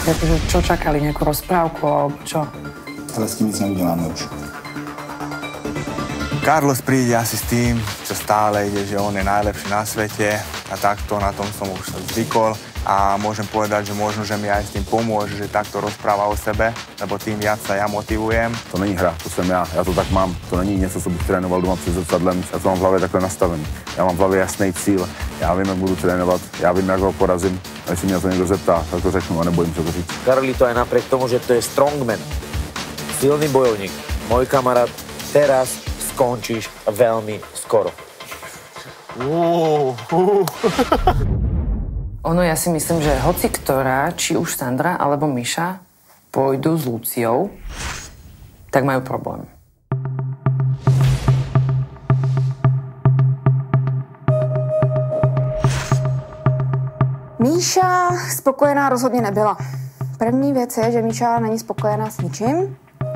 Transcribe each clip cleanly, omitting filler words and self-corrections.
Akože čo čakali, nejakú rozprávku alebo čo? Ale s tím nic neuděláme už. Carlos príde asi s tým, čo stále ide, že on je najlepší na svete a takto, na tom som už sa zvykol a môžem povedať, že možno, že mi aj s tým pomôže, že takto rozpráva o sebe, lebo tým viac sa ja motivujem. To není hra, to jsem já to tak mám. To není něco, co bych trénoval doma před zrcadlem. Já to mám v hlavě takhle nastavený. Já mám v hlavě jasný cíl. Já vím, jak budu trénovat, já vím, jak ho porazím. A jestli mě to někdo zeptá, tak to řeknu a nebojím se to říct. Carlito aj napriek tomu, že to je strongman, silný bojovník, môj kamarát, teraz skončíš veľmi skoro. Ono, ja si myslím, že hoci ktorá, či už Sandra alebo Miša, pôjdu s Luciou, tak majú problém. Míša spokojená rozhodně nebyla. První věc je, že Míša není spokojená s ničím,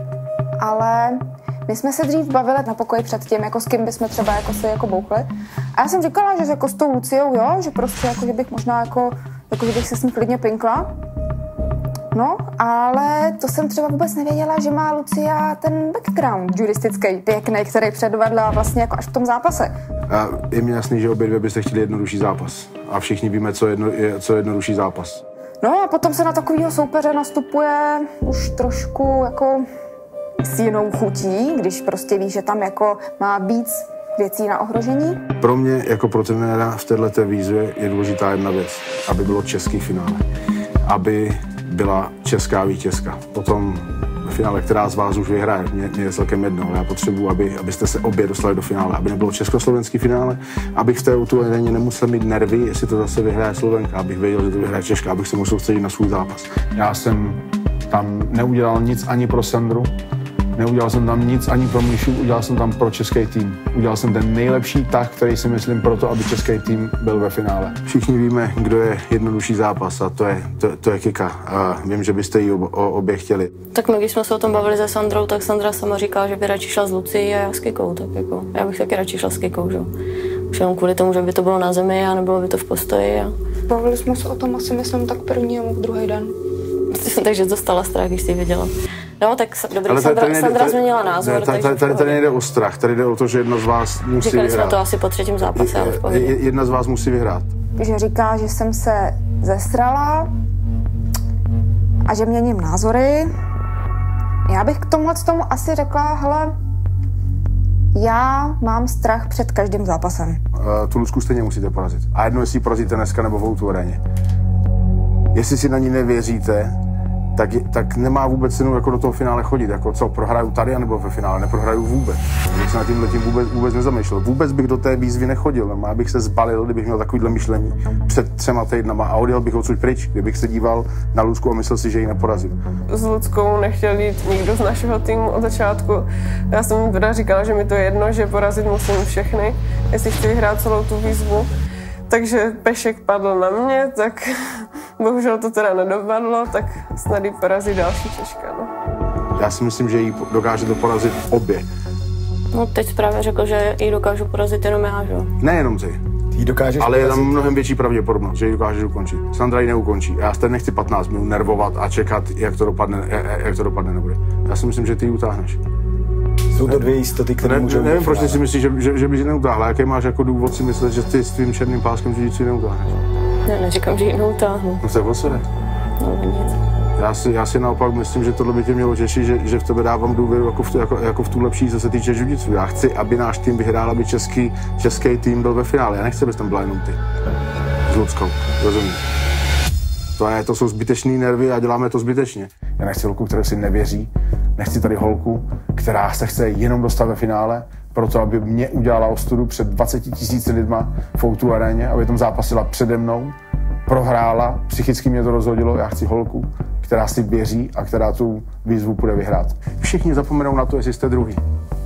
ale my jsme se dřív bavili na pokoji před tím, jako s kým bychom třeba jako si jako bouchli. A já jsem říkala, že jako s tou Luciou, jo, že prostě jako, že bych možná jako že bych se s ní klidně pinkla. No, ale to jsem třeba vůbec nevěděla, že má Lucia ten background judistický, pěkný, který předvedla vlastně jako až v tom zápase. A je mi jasný, že obě dvě byste chtěli jednodušší zápas. A všichni víme, co je jednodušší zápas. No a potom se na takovýho soupeře nastupuje už trošku jako s jinou chutí, když prostě víš, že tam jako má víc věcí na ohrožení. Pro mě jako pro trenéra v této výzvě je důležitá jedna věc, aby bylo český finále. Aby byla česká vítězka. Potom v finále, která z vás už vyhraje, mě je celkem jedno, ale já potřebuji, abyste se obě dostali do finále, aby nebylo československý finále, abych v té aréně nemusel mít nervy, jestli to zase vyhraje Slovenka, abych věděl, že to vyhraje Češka, abych se mohl soustředit na svůj zápas. Já jsem tam neudělal nic ani pro Sandru, neudělal jsem tam nic ani pro Míšu, udělal jsem tam pro český tým. Udělal jsem ten nejlepší tah, který si myslím pro to, aby český tým byl ve finále. Všichni víme, kdo je jednodušší zápas a to je Kika. A vím, že byste ji obě chtěli. Tak my, když jsme se o tom bavili se Sandrou, tak Sandra sama říkala, že by radši šla s Lucií a já s Kikou. Tak jako, já bych taky radši šla s Kikou, že? Už jenom kvůli tomu, že by to bylo na zemi a nebylo by to v postoji. A... Bavili jsme se o tom asi myslím tak první nebo druhý den. Takže dostala strach, když jsi viděla. No, tak dobrý, Sandra změnila názor. Tady nejde o strach, tady jde o to, že jedna z vás musí Říkali vyhrát. jsme to asi po třetím zápase, ale v pohodě. Jedna z vás musí vyhrát. Že říká, že jsem se zesrala a že měním názory. Já bych k tomu asi řekla, hele, já mám strach před každým zápasem. Tu Lucku stejně musíte porazit. A jedno, jestli ji porazíte dneska nebo v O2 aréně. Jestli si na ní nevěříte, tak nemá vůbec cenu jako do toho finále chodit. Jako co, prohraju tady anebo ve finále? Neprohraju vůbec. Bych se nad tímhletím vůbec nezamýšlel. Vůbec bych do té výzvy nechodil. No, já bych se zbalil, kdybych měl takovýhle myšlení před 3 týdnama a odjel bych odsud pryč, kdybych se díval na Lucku a myslel si, že ji neporazím. S Luckou nechtěl jít nikdo z našeho týmu od začátku. Já jsem teda říkala, že mi to je jedno, že porazit musím všechny, jestli chci vyhrát celou tu výzvu. Takže pešek padl na mě, tak bohužel to teda nedopadlo, tak snad jí porazí další Češka. No. Já si myslím, že jí dokážete porazit obě. No teď právě řekl, že ji dokážu porazit jenom já, že jo? Nejenom ty. Ale je tam mnohem větší pravděpodobnost, že ji dokážeš ukončit. Sandra ji neukončí. Já teď nechci 15 minut nervovat a čekat, jak to dopadne nebude. Já si myslím, že ty ji utáhneš. Jsou to dvě jistoty, které můžou... Nevím, proč si myslíš, že by ji neutáhla. Jaký máš jako důvod si myslet, že ty s tvým černým páskem jiu-jitsu ji neutáhneš? Ne, neříkám, že ji neutáhnu. No tak o co jde? No nic. Já si naopak myslím, že tohle by tě mělo těšit, že v tebe dávám důvěru jako v tu lepší, co se týče jiu-jitsu. Já chci, aby náš tým vyhrál, aby český tým byl ve finále. Já nechci, abys tam byla jenom ty. S Luckou, rozumíš? To jsou zbytečný nervy a děláme to zbytečně. Já nechci holku, která si nevěří, nechci tady holku, která se chce jenom dostat ve finále, proto aby mě udělala ostudu před 20 000 lidma v O2 aréně, aby tam zápasila přede mnou, prohrála, psychicky mě to rozhodilo, já chci holku, která si věří a která tu výzvu půjde vyhrát. Všichni zapomenou na to, jestli jste druhý.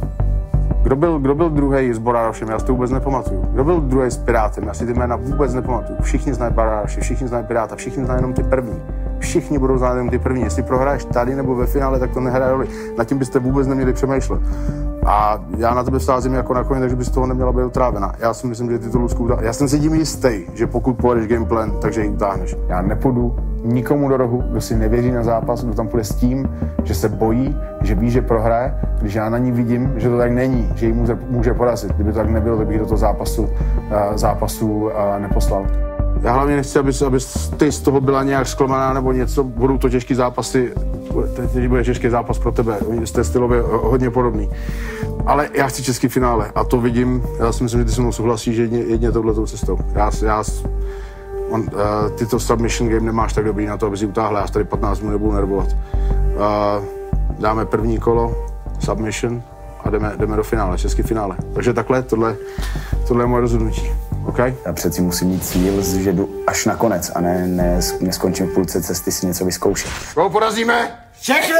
Kdo byl druhý s Borárošem? Já si to vůbec nepamatuju. Kdo byl druhý s Pirátem? Já si ty jména vůbec nepamatuju. Všichni znají Borároše, všichni znají Piráta, všichni znají jenom ty první. Všichni budou znát jenom ty první. Jestli prohraješ tady nebo ve finále, tak to nehraje roli. Nad tím byste vůbec neměli přemýšlet. A já na tebe sázím jako na koně, takže bys toho neměla být utrávená. Já si myslím, že ty to Lucku utáhneš. Já jsem si tím jistý, že pokud pojedeš gameplan, takže ji utáhneš. Já nepůjdu nikomu do rohu, kdo si nevěří na zápas, kdo tam půjde s tím, že se bojí, že ví, že prohraje, když já na ní vidím, že to tak není, že ji může porazit. Kdyby to tak nebylo, tak bych do toho zápasu neposlal. Já hlavně nechci, aby ty z toho byla nějak zklamaná nebo něco, budou to těžký zápasy, teď bude těžký zápas pro tebe, jste stylově hodně podobný. Ale já chci český finále a to vidím, já si myslím, že ty se mnou souhlasí, že jedně touhletou cestou. Ty to submission game nemáš tak dobrý na to, aby si utáhl, já tady 15 minut nebudu nervovat. Dáme první kolo, submission a jdeme do finále, český finále. Takže takhle, tohle je moje rozhodnutí. Okay? Já přeci musím mít cíl, že jdu až na konec a neskončím v půlce cesty si něco vyzkoušet. Koho porazíme? Všechny!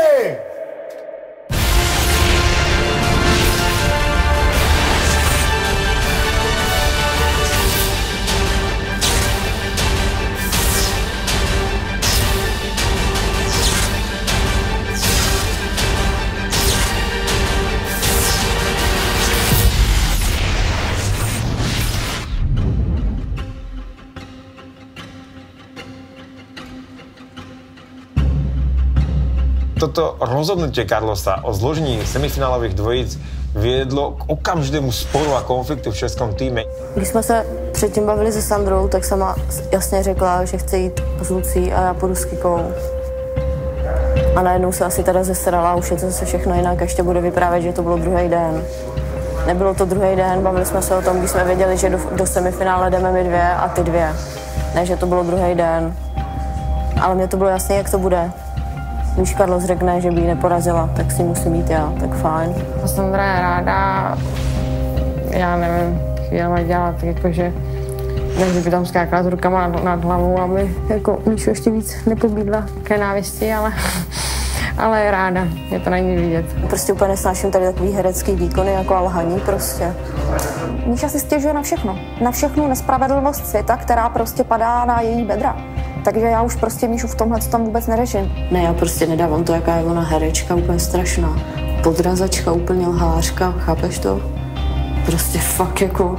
Toto rozhodnutie Carlosa o zložení semifinálových dvojíc viedlo k okamžitému sporu a konfliktu v českém týme. Když jsme se předtím bavili se Sandrou, tak sama jasně řekla, že chce jít s Lucí a já půjdu s Kikou. A najednou se asi teda zesrala, už je to zase všechno jinak, ještě bude vyprávět, že to bylo druhý den. Nebylo to druhý den, bavili jsme se o tom, když jsme věděli, že do semifinále jdeme my dvě a ty dvě. Ne, že to bylo druhý den. Ale mně to bylo jasné, jak to bude. Když Carlos řekne, že by ji neporazila, tak si musím jít já, tak fajn. Sandra je ráda, já nevím, chvíle dělat, jakože takže by tam skákala s rukama nad hlavou, aby jako Míšu ještě víc nepobídla k nenávisti, ale je ráda, je to na ní vidět. Prostě úplně nesnáším tady takový herecký výkony jako alhaní prostě. Míša si stěžuje na všechnu nespravedlnost světa, která prostě padá na její bedra. Takže já už prostě Míšu v tomhle tam vůbec neřeším. Ne, já prostě nedávám to, jaká je ona herečka, úplně strašná. Podrazačka, úplně lhářka, chápeš to? Prostě fakt jako...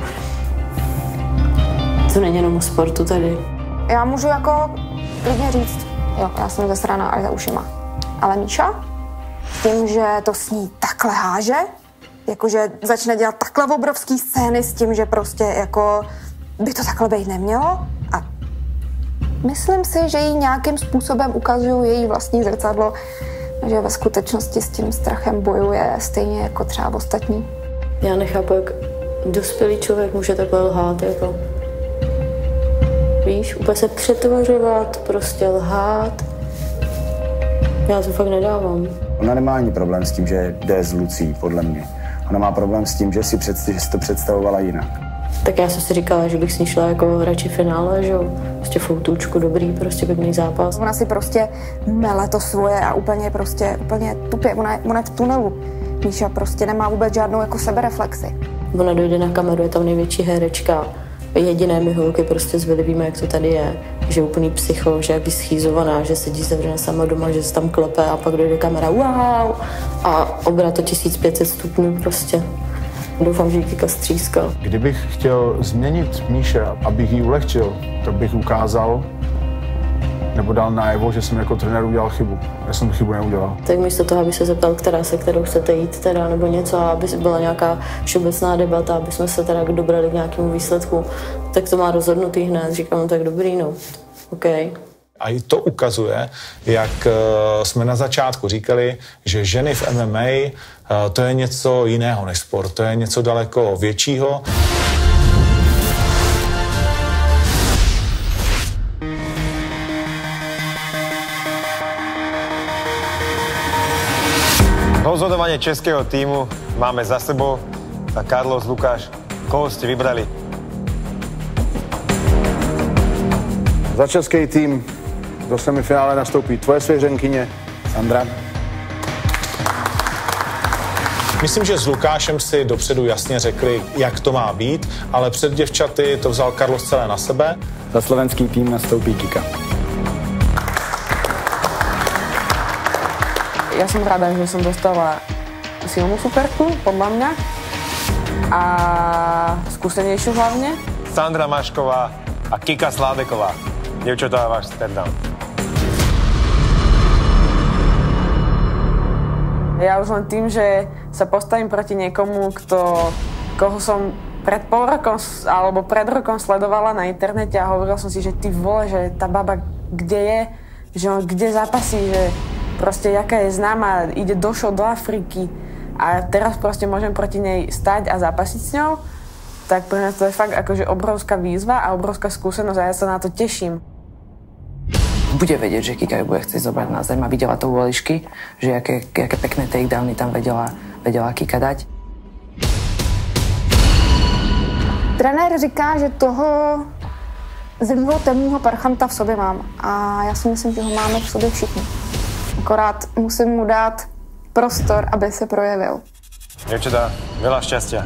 To není jenom o sportu tady. Já můžu jako klidně říct, jo, já jsem zasraná až za ušima. Ale Míša, tím, že to s ní takhle háže, jakože začne dělat takhle obrovský scény s tím, že prostě jako by to takhle být nemělo a myslím si, že jí nějakým způsobem ukazují její vlastní zrcadlo, že ve skutečnosti s tím strachem bojuje stejně jako třeba ostatní. Já nechápu, jak dospělý člověk může takhle lhát, jako... Víš, úplně se přetvařovat, prostě lhát. Já to fakt nedávám. Ona nemá ani problém s tím, že jde s Lucí, podle mě. Ona má problém s tím, že si to představovala jinak. Tak já jsem si říkala, že bych s ní šla jako radši finále, že jo. Prostě foutůčku, dobrý, prostě pěkný zápas. Ona si prostě mele to svoje a úplně tupě, ona je v tunelu. Míša prostě nemá vůbec žádnou jako sebereflexi. Ona dojde na kameru, je tam největší herečka. Jediné my holky prostě zvylivíme, jak to tady je. Že je úplný psycho, že je vyschýzovaná, že sedí zavřená sama doma, že se tam klepe a pak dojde kamera, wow! A obrat to 1500 stupňů prostě. Doufám, že ji Kika stříská. Kdybych chtěl změnit Míše, abych jí ulehčil, tak bych ukázal nebo dal najevo, že jsem jako trenér udělal chybu. Já jsem tu chybu neudělal. Tak místo toho, aby se zeptal, se kterou chcete jít teda, nebo něco, aby byla nějaká všeobecná debata, aby jsme se teda dobrali k nějakému výsledku, tak to má rozhodnutý hned. Říkám, tak dobrý, no, OK. A i to ukazuje, jak jsme na začátku říkali, že ženy v MMA to je něco jiného než sport, to je něco daleko většího. Rozhodovanie českého týmu máme za sebou. A Carlos, Lukáš, koho ste vybrali? Za český tým do semifinále nastoupí tvoje svěřenkyně Sandra. Myslím, že s Lukášem si dopředu jasně řekli, jak to má být, ale před děvčaty to vzal Carlos celé na sebe. Za slovenský tým nastoupí Kika. Ja som rada, že som dostala silnú superku, podľa mňa. A skúsenejšiu hlavne. Sandra Mašková a Kika Sládeková. Dievčatá, váš stand-down. Ja už len tým, že sa postavím proti niekomu, koho som pred pol rokom alebo pred rokom sledovala na internete a hovorila som si, že ty vole, že tá baba kde je, že on kde zápasí, že proste jaká je známa, ide do Afriky a teraz proste môžem proti nej stať a zápasiť s ňou, tak pre mňa to je fakt akože obrovská výzva a obrovská skúsenosť a ja sa na to teším. Bude vedieť, že Kika ju bude chcieť zobrať na zem a videla to u Elišky, že aké pekné takedowny tam vedela Kika dať. Trenér říká, že toho zemního temného parchanta v sobě mám a já si myslím, že ho máme v sobě všichni. Akorát musím mu dát prostor, aby se projevil. Dievčatá, veľa šťastia.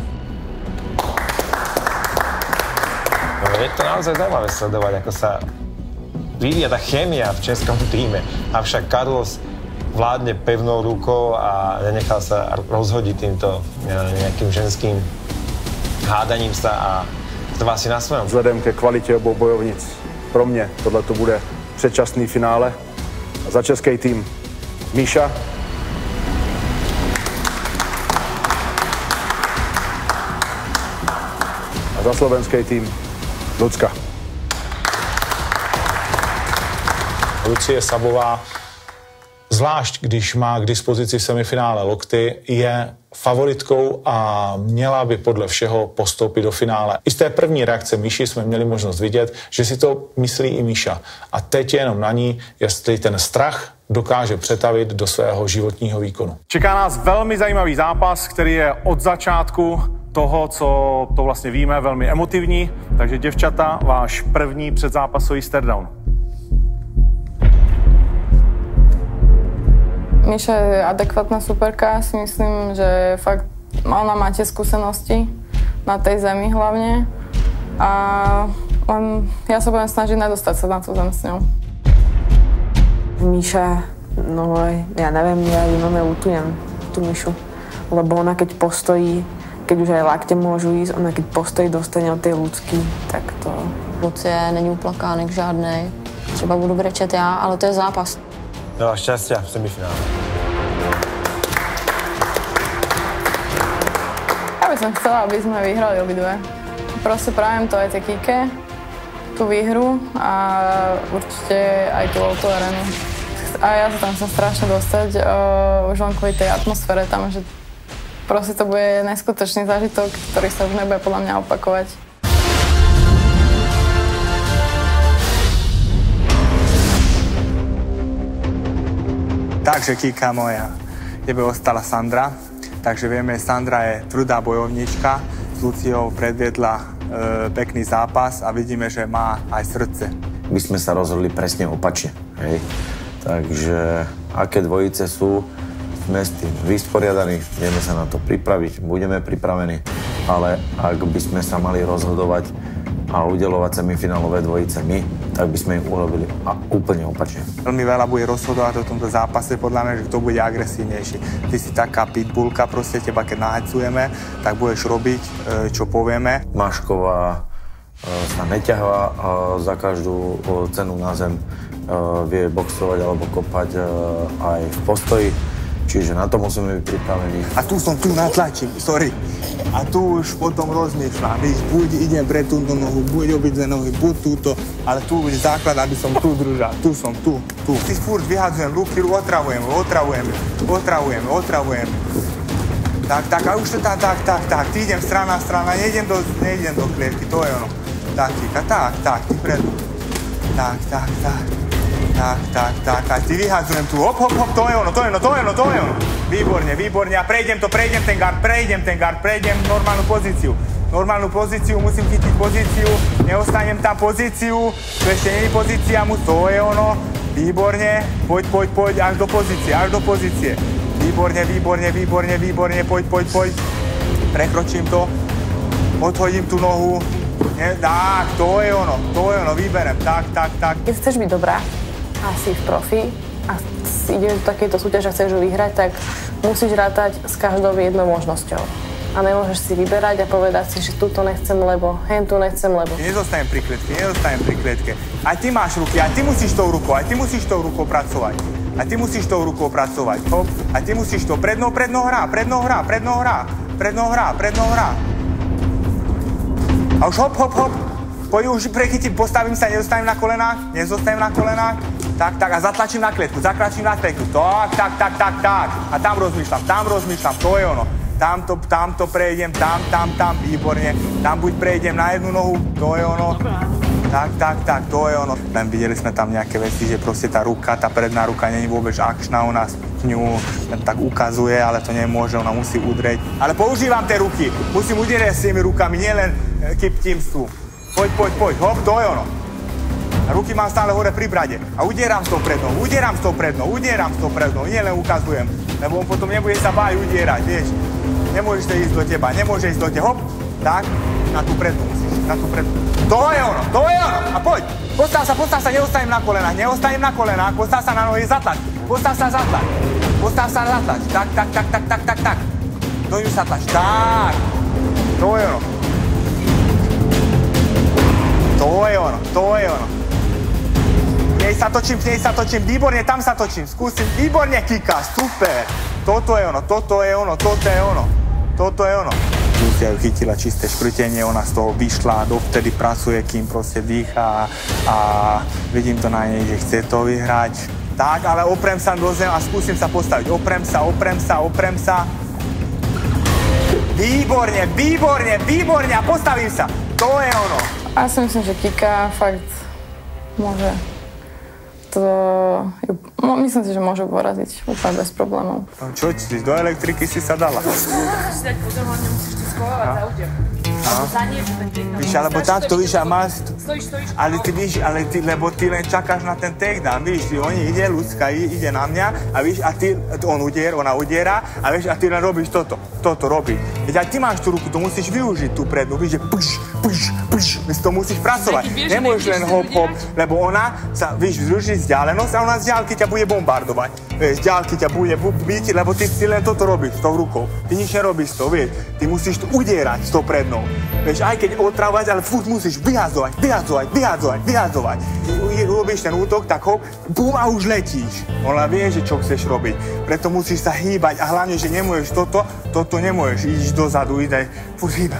No, je to naozaj zaujímavé sledovať, ako sa vyvíja tá chémia v českom týme. Avšak Carlos vládne pevnou rukou a nenechal sa rozhodiť týmto nejakým ženským hádaním sa a trvá si na svém. Vzhledem ke kvalitě obou bojovnic, pro mě tohle to bude předčasný finále. A za český tým Míša. A za slovenský tým Lucka. Lucie Sabová, zvlášť když má k dispozici semifinále lokty, je favoritkou a měla by podle všeho postoupit do finále. I z té první reakce Míši jsme měli možnost vidět, že si to myslí i Míša. A teď je jenom na ní, jestli ten strach dokáže přetavit do svého životního výkonu. Čeká nás velmi zajímavý zápas, který je od začátku toho, co to vlastně víme, velmi emotivní. Takže děvčata, váš první předzápasový staredown. Míša je adekvátna superka, si myslím, že fakt ona má tie skúsenosti na tej zemi hlavne a ja sa budem snažiť nedostať sa na tú zem s ňou. Míša, no ja neviem, ja ju lutujem, tú Míšu, lebo ona keď postojí, keď už aj lakte môžu ísť, ona keď postojí, dostane od tej Lucky, tak to... Lucie není uplakánek žádnej, třeba budu brečet já, ale to je zápas. Veľa šťastia v semifinále. Ja by som chcela, aby sme vyhrali obidve. Proste prajem to aj tej Kike, tú výhru a určite aj tú Outu Arenu. A ja sa tam chcem strašne dostať, už len kvôli tej atmosfére tam, že proste to bude neskutočný zážitok, ktorý sa už nebude podľa mňa opakovať. Takže Kika moja, tebe ostala Sandra, takže vieme, Sandra je tvrdá bojovnička, s Luciou predviedla pekný zápas a vidíme, že má aj srdce. My sme sa rozhodli presne opačne, hej. Takže aké dvojice sú, sme s tým vysporiadaní, vieme sa na to pripraviť, budeme pripravení, ale ak by sme sa mali rozhodovať a udeľovať semifinálové dvojice my, tak by sme ich urobili úplne opačne. Veľmi veľa bude rozhodovať o tomto zápase, podľa mňa, že kto bude agresívnejší. Ty si taká pitbullka, proste teba keď nahajcujeme, tak budeš robiť, čo povieme. Mašková sa neťahá za každú cenu na zem, vie boxovať alebo kopať aj v postoji. Čiže na to musíme byť pripravení. A tu som natlačím, sorry. A tu už potom rozmýšľam, víš, buď idem pre túto nohu, buď obidve nohy, buď túto, ale tu bude základ, aby som tu držal. Tu som, tu. Ty furt vyhadzujem ruky, otravujem. Tak, a už to tak, ty idem strana, nejdem do klietky, to je ono. Tak, Kika, tak, ty predu. Tak, a ty vyhadzujem tu, hop, to je ono. Výborne, a prejdem ten guard, prejdem normálnu pozíciu, musím chytiť pozíciu, neostanem tam pozíciu, tu ešte nie je pozícia, to je ono, výborne, poď, až do pozície. Výborne, poď, prekročím to, odhodím tú nohu, tak, to je ono, vyberem, tak. Keď chceš byť dobrá, a si v profi a ideš do takejto súťaže a chceš ju vyhrať, tak musíš rátať s každou jednou možnosťou. A nemôžeš si vyberať a povedať si, že túto nechcem, lebo hentu nechcem, lebo... Nezostanem pri klietke. Aj ty máš ruky, aj ty musíš tou rukou pracovať. A ty musíš tou rukou pracovať. Hop. A ty musíš to prednou hra. A už hop. Poď už prechytím, postavím sa, nezostavím na kolenách. Tak, a zatlačím na kletku. Tak. A tam rozmýšľam, to je ono. Tamto prejdem, tam, výborne. Tam buď prejdem na jednu nohu, to je ono. Tak, to je ono. Len videli sme tam nejaké veci, že proste tá predná ruka nie je vôbec akčná, ona ňu tak ukazuje, ale to nemôže, ona musí udrieť. Ale používam tie ruky, musím udierať s tými rukami, nielen kiptímstvu. Poď, hop, to je ono. A ruky mám stále hore pri brade. A udieram s tou prednou, nielen ukazujem. Lebo on potom nebude sa báť udierať, vieš. Nemôžeš ísť do teba, hop, tak, na tú prednú musíš, To je ono. A poď, postav sa, neostanem na kolenách, postav sa na nohy, zatlač. Postav sa, zatlač. Tak. Do ňu sa tlač, tak. To je ono. Nej sa točím, výborne, tam sa točím, skúsim, výborne kýkaš, super. Toto je ono. Lucia ju chytila čisté škrtenie, ona z toho vyšla, dovtedy pracuje, kým proste dýchá a vidím to na nej, že chce to vyhrať. Tak, ale oprem sa do zem a skúsim sa postaviť. Oprem sa. Výborne a postavím sa. To je ono. Ja si myslím, že Kika fakt môže myslím si, že môže poraziť úplne bez problémov. Čo, do elektriky si sa dala? Musíš dať pozor, hlavne musíš ty skolovať za úder. Víš, alebo takto, víš, a máš... Ale ty, lebo ty len čakáš na ten takedown, víš, oni ide, ľudská ide na mňa a víš, a ty, ona udiera a víš, a ty len robíš toto robíš. Veď aj ty máš tú ruku, to musíš využiť tú prednú, víš, že pš, to musíš pracovať. Nemôžeš len hop, lebo ona sa, víš, zruší vzdialenosť a ona z diaľky ťa bude bombardovať. Vieš, z diaľky ťa bude byť, lebo ty si len toto robíš s tou rukou. Ty nič nerobíš s tou, vieš, ty musíš tu udierať s tou prednou. Vieš, aj keď otrávať, ale furt musíš vyhadzovať. Robíš ten útok, tak hop, bum a už letíš. Ona vie, že čo chceš robiť. Preto musíš sa hýbať a hlavne, že nemôžeš toto nemôžeš. Ideš dozadu, furt hýbať,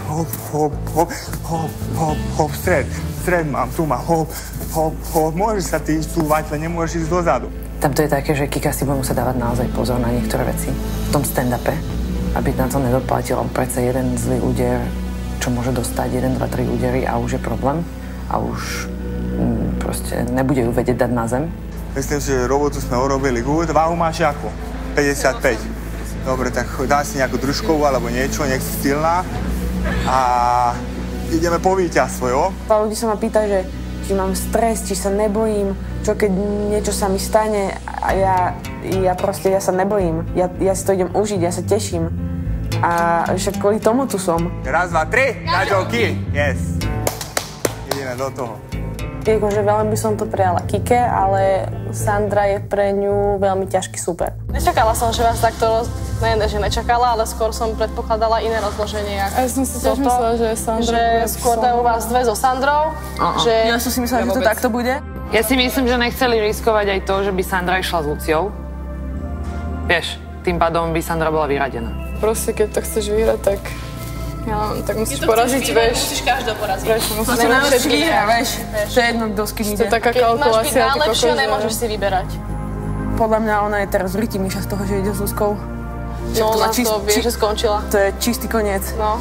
hop, stred mám, tu mám, hop, môžeš sa ty súvať, ale nemôžeš ísť dozadu. Tam to je také, že Kika si bude musieť dávať naozaj pozor na niektoré veci v tom stand-upe, aby na to nedoplatil. Predsa jeden zlý úder, čo môže dostať 1, 2, 3 údery a už je problém a už proste nebude ju vedieť dať na zem. Myslím si, že robotu sme urobili good. Váhu máš ako? 55. Dobre, tak dá si nejakú družkovú alebo niečo, nech si silná a ideme po víťazstvo, jo? Veľa ľudí sa ma pýta, že či mám stres, či sa nebojím, čo keď niečo sa mi stane a ja sa nebojím. Ja si to idem užiť, ja sa teším. A však kvôli tomu tu som. 1, 2, 3, na joky, yes. Ideme do toho. Akože veľmi by som to prijala Kike, ale Sandra je pre ňu veľmi ťažký super. Nečakala som, že vás takto že nečakala, ale skôr som predpokladala iné rozloženie. Ja som si tiež myslela, že Sandra že skôr dajú vás dve so Sandrou. Že ja som si myslela, že to takto bude. Ja si myslím, že nechceli riskovať aj to, že by Sandra išla s Luciou. Vieš, tým pádom by Sandra bola vyradená. Proste, keď to chceš vyhrať, tak musíš poraziť, vieš. Musíš každého poraziť. Musíš na všetky vyhrať, vieš. To je jedno, kto s kým ide. To je taká kalkulácia. Keď máš byť najlepšia, nemôžeš si vyberať. Podľa mňa ona je teraz v rytí Míša z toho, že ide s Luzkou. No, ona to vie, že skončila. To je čistý koniec. No.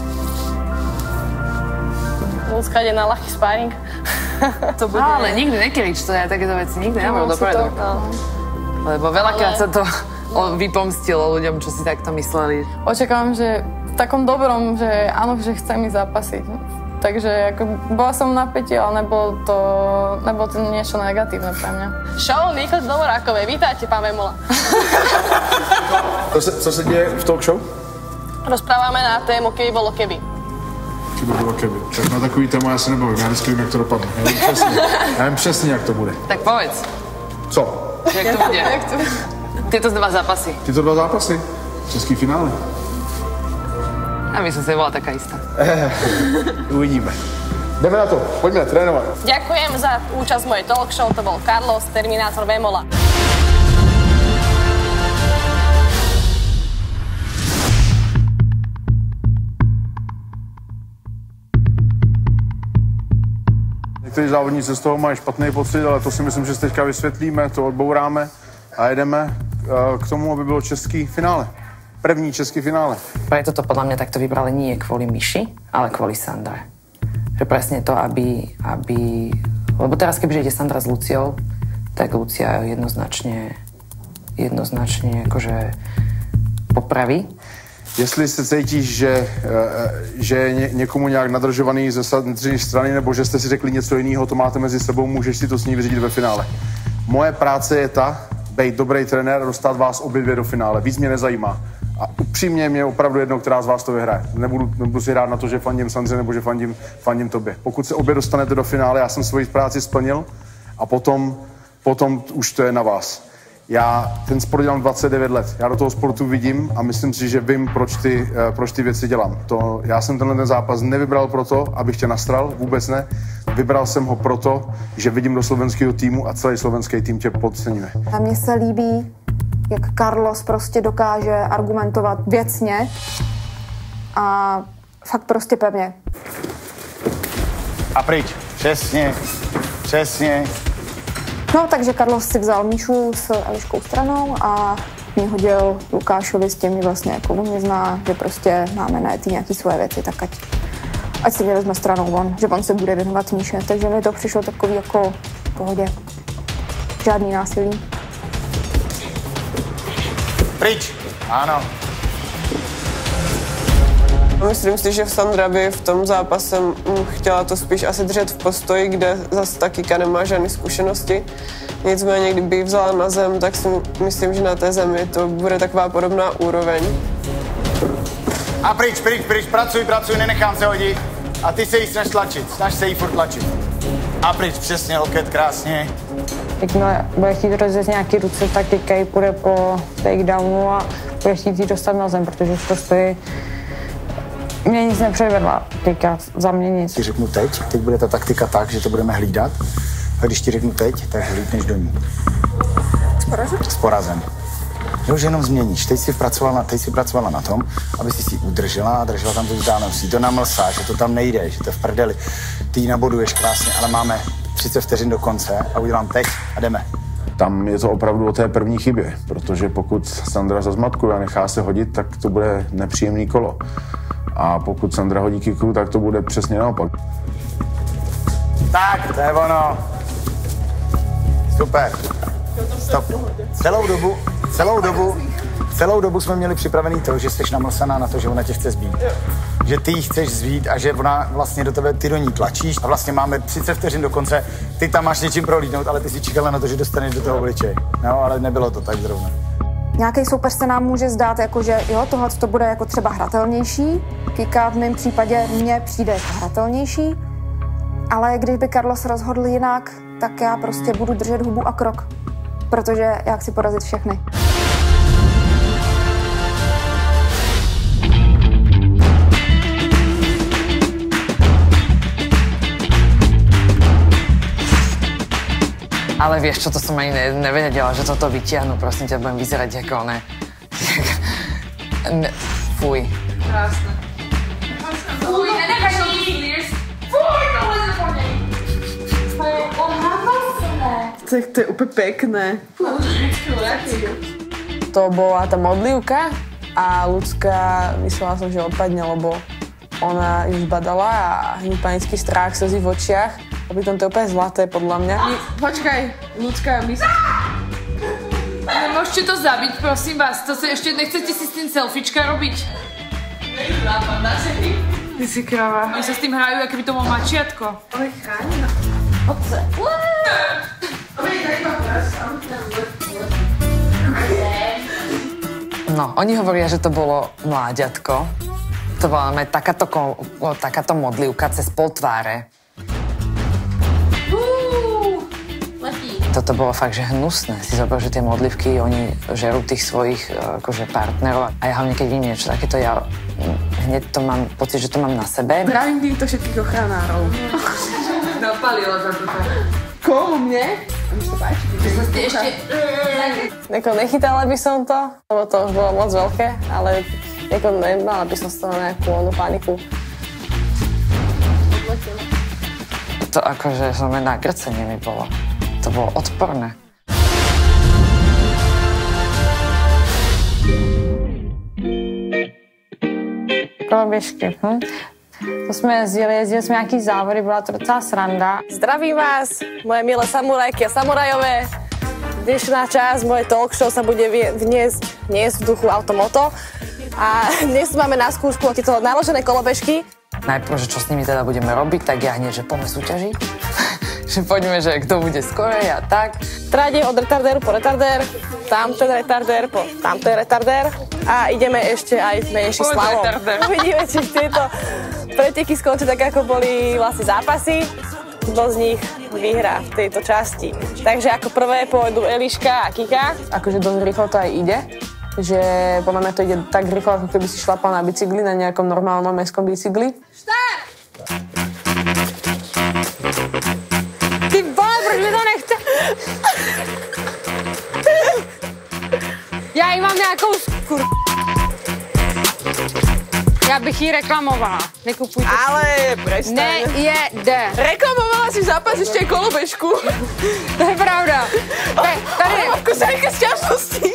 Luzka ide na ľahký sparring. Ale nikdy nekrič, to ja takéto veci nikdy nemám dopredu. Lebo veľakrát sa to vypomstilo ľuďom, čo si takto mysleli. Očakávam, že v takom dobrom, že áno, že chcem ísť zápasiť. Takže ako, bola som na päti, ale nebolo to niečo negatívne pre mňa. Show Nikol Domorákovej. Vítajte, pán Vemola. Co se děje v talk show? Rozprávame na tému Keby bolo keby. Keby bylo keby. Tak na takový téma já se nebavím, já vždycky vím, jak to dopadne. Já vím přesně, jak to bude. Tak povedz. Co? Jak to bude? Tieto dva zápasy. Tieto dva zápasy? Český finále. A myslím si, že bola taká istá. Uvidíme. Jdeme na to, poďme trénovať. Ďakujem za účasť v mojej talk show, to bol Carlos Terminátor Vemola. někteří závodníci z toho mají špatný pocit, ale to si myslím, že teďka vysvětlíme, to odbouráme a jedeme k tomu, aby bylo český finále. První český finále. Preto to podľa mňa takto vybrali nie kvôli Miši, ale kvôli Sandre. Že presne to, aby... Lebo teraz, kebyže ide Sandra s Luciou, tak Lucia jednoznačne akože popraví. Jestli se cítíš, že je někomu nějak nadržovaný ze strany, nebo že jste si řekli něco jiného, to máte mezi sebou, můžeš si to s ní vyřídit ve finále. Moje práce je ta, být dobrý trenér a dostat vás obě dvě do finále. Víc mě nezajímá. A upřímně mě opravdu jedno, která z vás to vyhraje. Nebudu si hrát na to, že fandím Sandře nebo že fandím tobě. Pokud se obě dostanete do finále, já jsem svoji práci splnil a potom už to je na vás. Já ten sport dělám 29 let. Já do toho sportu vidím a myslím si, že vím, proč ty věci dělám. Já jsem tenhle zápas nevybral proto, abych tě nastral, vůbec ne. Vybral jsem ho proto, že vidím do slovenského týmu a celý slovenský tým tě podceňuje. A mně se líbí, jak Carlos prostě dokáže argumentovat věcně a fakt prostě pevně. A pryč. Přesně. No, takže Carlos si vzal Míšu s Eliškou stranou a mě hodil Lukášovi s tím, že vlastně jako on mě zná, že prostě máme na ty nějaký svoje věci, tak ať si mě vezme stranou on, že on se bude věnovat Míše. Takže mi to přišlo takový jako v pohodě. Žádný násilí. Pryč. Ano. Myslím si, že Sandra by v tom zápase chtěla to spíš asi držet v postoji, kde zase ta Kika nemá žádné zkušenosti. Nicméně, kdyby ji vzala na zem, tak si myslím, že na té zemi to bude taková podobná úroveň. A pryč, pracuj, nenechám se hodit. A ty se jí snaž se jí furt tlačit. A pryč, přesně, loket, krásně. Jakmile bude chtít rozjet nějaký ruce, tak Kika jí půjde po takedownu a bude chtít jí dostat na zem, protože v postoji mě nic nepředvedla, Kika, za mě nic. Ti řeknu teď bude ta taktika tak, že to budeme hlídat. A když ti řeknu teď, tak hlídneš do ní. S porazem. Jo, že jenom změníš. Teď si pracovala na tom, aby si udržela a držela tam tu vzdálenost. To namlsá, že to tam nejde, že to v prdeli. Ty ji naboduješ krásně, ale máme 30 vteřin do konce a udělám teď a jdeme. Tam je to opravdu o té první chybě, protože pokud Sandra zazmatkuje a nechá se hodit, tak to bude nepříjemný kolo. A pokud Sandra hodí Kiku, tak to bude přesně naopak. Tak, to je ono. Super. Stop. Celou dobu jsme měli připravený to, že jsi namlsaná na to, že ona tě chce zbít. Že ty ji chceš zbít a že ona vlastně ty do ní tlačíš a vlastně máme 30 vteřin do konce, ty tam máš něčím prohlídnout, ale ty si čekala na to, že dostaneš do toho obličeje. No, ale nebylo to tak zrovna. Nějaký soupeř se nám může zdát, jako, že jo, tohle to bude jako třeba hratelnější. Kika v mém případě mně přijde jako hratelnější, ale když by Carlos rozhodl jinak, tak já prostě budu držet hubu a krok, protože já chci porazit všechny. Ale vieš čo, to som ani nevedela, že toto vytiahnu. Prosím ťa, budem vyzerať ako ne. Fuj. Krásne. Fuj, nenechaj to tu. Fuj, to leze po nej. To je ohavostné. Tak to je úplne pekné. To bola tá modlivka a ľudská, myslela som, že odpadne, lebo ona ju zbadala a hneď panický strach, slzy v očiach. A pritom to je úplne zlaté, podľa mňa. Počkaj, ľudská, nemôžete to zabiť, prosím vás. To sa ešte nechcete si s tým selfiečka robiť? Ty si kráva. Oni sa s tým hrajú, aké by to bol mačiatko. Oj, chráň ma. Otce. No, oni hovoria, že to bolo mláďatko. To bola takáto modlivka cez pol tváre. Toto bolo fakt, že hnusné. Si zober, že tie modlivky, oni žerú tých svojich akože partnerov. A ja hlavne, keď vidím niečo takéto, ja hneď to mám pocit, že to mám na sebe. Zdravím týchto všetkých ochranárov. Napalila za to. Komu, mne? A mi sa páči. Nechytala by som to, lebo to už bolo moc veľké, ale nemala by som z toho nejakú paniku. To akože som na krcenie mi bolo. To bolo odporné. Koloběžky, To jsme jezdili jsme nějaký závody, byla to docela sranda. Zdravím vás, moje milé samurajky a samurajové. Dnešná časť moje talk show sa bude vniesť v duchu automoto. A dnes máme na skúšku tieto naložené kolobežky. Najprv, že čo s nimi teda budeme robiť, tak ja hneď, že poďme súťažiť. Že poďme, že kto bude skorej a tak. Tráde od retardéru po retardér, tamten retardér po tamten retardér a ideme ešte aj v menejší slalom. Uvidíme, či tieto preteky skončia tak, ako boli vlastne zápasy. Kto z nich vyhrá v tejto časti. Takže ako prvé pôjdu Eliška a Kika. Akože dosť rýchlo to aj ide. Že podľa mňa to ide tak rýchlo, ako keby si šlapal na bicykli, na nejakom normálnom mestskom bicykli. Štart! Ty vole, proč mi to nechce? Já jí mám nějakou Já bych ji reklamovala. Nekupujte. Ale prestaň. Nejede. Reklamovala si zápas ešte aj kolobežku. To je pravda. Tady je. Mám kusájka z ťažnosti.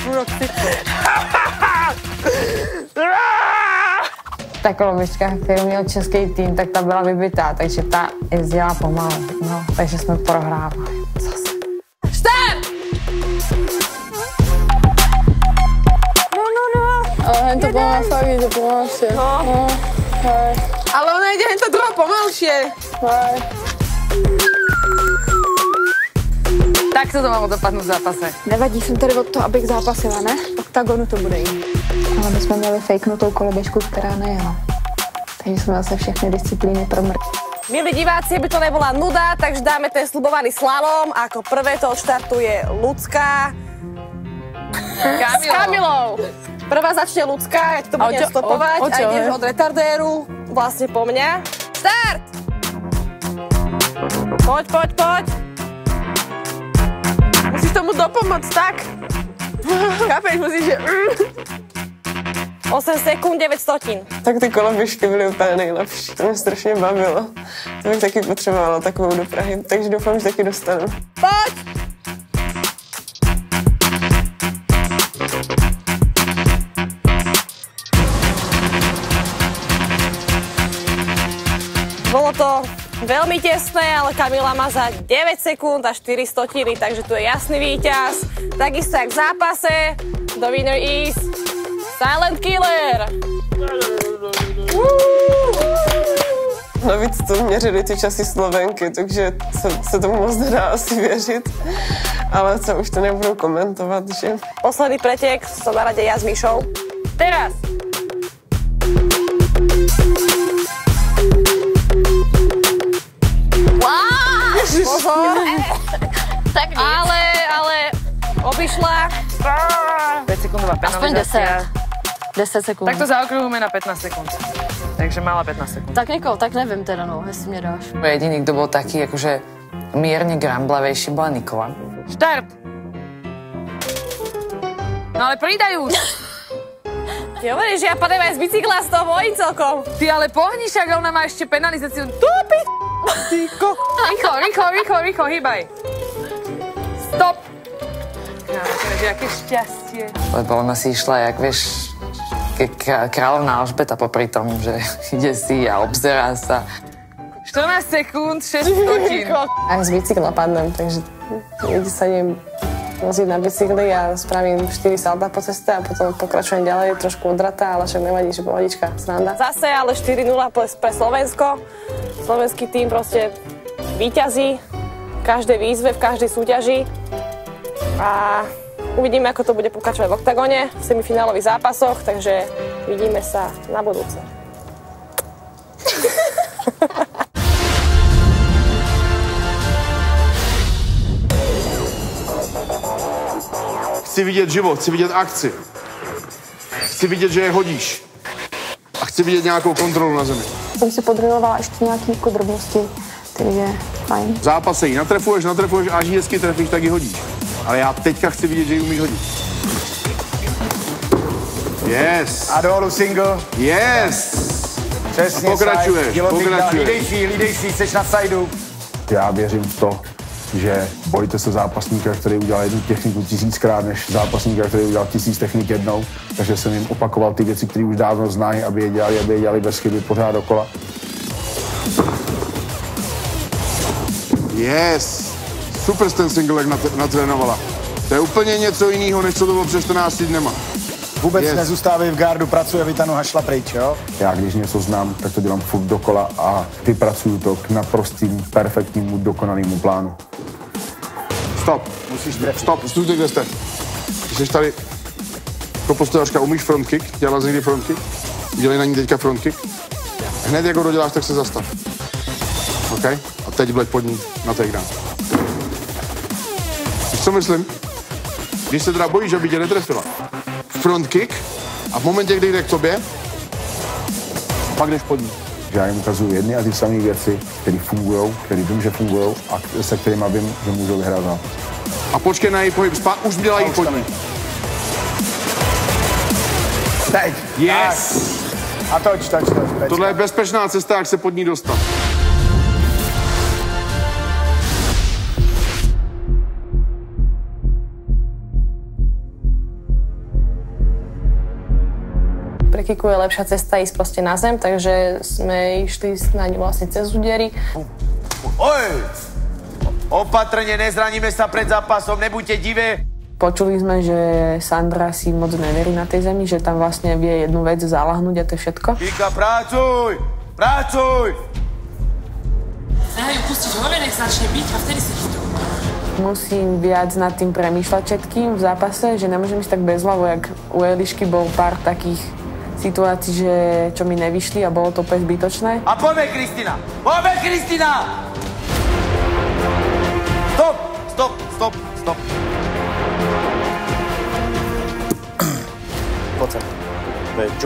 Ta koloběžka, kterou měl český tým, tak ta byla vybitá, takže ta jezdila pomalu. No, takže jsme prohrávali. Zase. Štart! Ale to pomáha fakt, to pomalšie. No. Hej. Ale ona ide henta druhá pomalšie. Hej. Tak to malo dopadnout v zápase. Nevadí, jsem tady od toho, abych zápasila, ne? V oktagonu to bude jiný. Ale my jsme měli fejknutou koloběžku, která nejela. Takže jsme zase všechny disciplíny promrkli. Milí diváci, aby to nebola nuda, takže dáme ten slubovaný slalom. A ako prvé to odštartuje Lucka s Kamilou. Prvá začne Lucka, ja ti to budem stopovať a ideš od retardéru vlastne po mňa. Štart! Poď. Musíš tomu dopomôcť, tak? Chápeš, musíš, že... 8 sekúnd, 9 stotín. Tak ty koloběžky byly úplně nejlepší, to mě strašně bavilo. To bych taky potřebovala takovou do Prahy, takže doufám, že taky dostanu. Poď! Bolo to veľmi tesné, ale Kamila má za 9 sekúnd a 4 stotiny, takže tu je jasný víťaz. Takisto jak v zápase, the winner is Silent Killer. Navíc to měřili ty časy Slovenky, takže se tomu moc nedá asi věřit. Ale co, už to nebudu komentovat, že? Posledný pretek, som na rade ja s Míšou. Teraz! Pozor! Ale obišla. 5 sekundová penalizácia. 10 sekund. Tak to zaokruhujeme na 15 sekund. Takže mala 15 sekund. Tak Niko, tak nevím teda, no, jestli mě dáš. Jediný, kto bol taký, akože mierne gramblavejší, bola Nikola. Štart! No ale pridajú! Ty hovoríš, že ja padem aj z bicykla s tou vojím celkom. Ty ale pohni, však ona má ešte penalizáciu. Tupi! Rýchlo, hýbaj. Stop! Takže aké šťastie. Lebo ona si išla, jak vieš, kráľovná Alžbeta popri tom, že ide si a obzerá sa. 14 sekúnd, 6 stotín. Aj z bicykla padnem, takže niekde sa idem voziť na bicykli a spravím 4 salta po ceste a potom pokračujem ďalej, trošku odratá, ale však nevadí, že pohodička, sranda. Zase ale 4-0 pre Slovensko. Slovenský tým proste víťazí v každej výzve, v každej súťaži. A uvidíme, ako to bude pokračovať v oktagone, v semifinálových zápasoch, takže vidíme sa na budúce. Chci vidět život, chci vidět akci. Chci vidět, že je hodíš. A chci vidět nějakou kontrolu na zemi. Jsem si podrilovala ještě nějaké jako drobnosti, takže fajn. V zápase ji natrefuješ a až ji hezky trefíš, tak ji hodíš. Ale já teďka chci vidět, že ji umíš hodit. Yes. A dolů single. Yes. Přesně. A pokračuješ. Lídej si, jsi na sajdu. Já věřím v to, že bojíte se zápasníka, který udělal jednu techniku 1000krát, než zápasníka, který udělal 1000 technik jednou. Takže jsem jim opakoval ty věci, které už dávno znají, aby je dělali bez chyby pořád dokola. Yes! Super jsi ten single leg natrénovala. To je úplně něco jiného, než co to bylo před 14 dnema. Vůbec nezůstávej v gardu, pracuje, vytanu a šla pryč, jo? Já když něco znám, tak to dělám furt dokola a vypracuju to k naprostým, perfektnímu, dokonalému plánu. Stop, stop, stůjte, kde jste. Když jsi tady jako postojařka, umíš frontkick, dělala jsi někdy frontkick? Dělej na ní teďka frontkick. Hned jak ho doděláš, tak se zastav. OK? A teď vleď pod ní na takedown. Víš, co myslím? Když se teda bojíš, aby tě netrefila. Frontkick a v momentě, kdy jde k tobě, pak jdeš pod ní. Já jim ukazuju jedny a ty samé věci, které fungují, které vím, že fungují a se kterými vím, že můžou vyhrát zápas. A počkej na její pohyb, už dělají pod ní. Teď. Yes! A toč. Tohle je bezpečná cesta, jak se pod ní dostat. Pre Kiku je lepšia cesta ísť proste na zem, takže sme išli na ňu vlastne cez údery. Oj! Opatrne, nezraníme sa pred zápasom, nebuďte divé. Počuli sme, že Sandra si moc neverí na tej zemi, že tam vlastne vie jednu vec záľahnuť a to je všetko. Kika, pracuj! Pracuj! Nehaj ju pustiť hore, nech začne byť a vtedy si chytú. Musím viac nad tým premýšľať všetkým v zápase, že nemôžem ísť tak bezhlavo, jak u Elišky bol pár takých situácií, že čo mi nevyšli a bolo to úplne zbytočné. A poďme, Kristina! Poďme, Kristina! Stop! Poď sem. To je čo?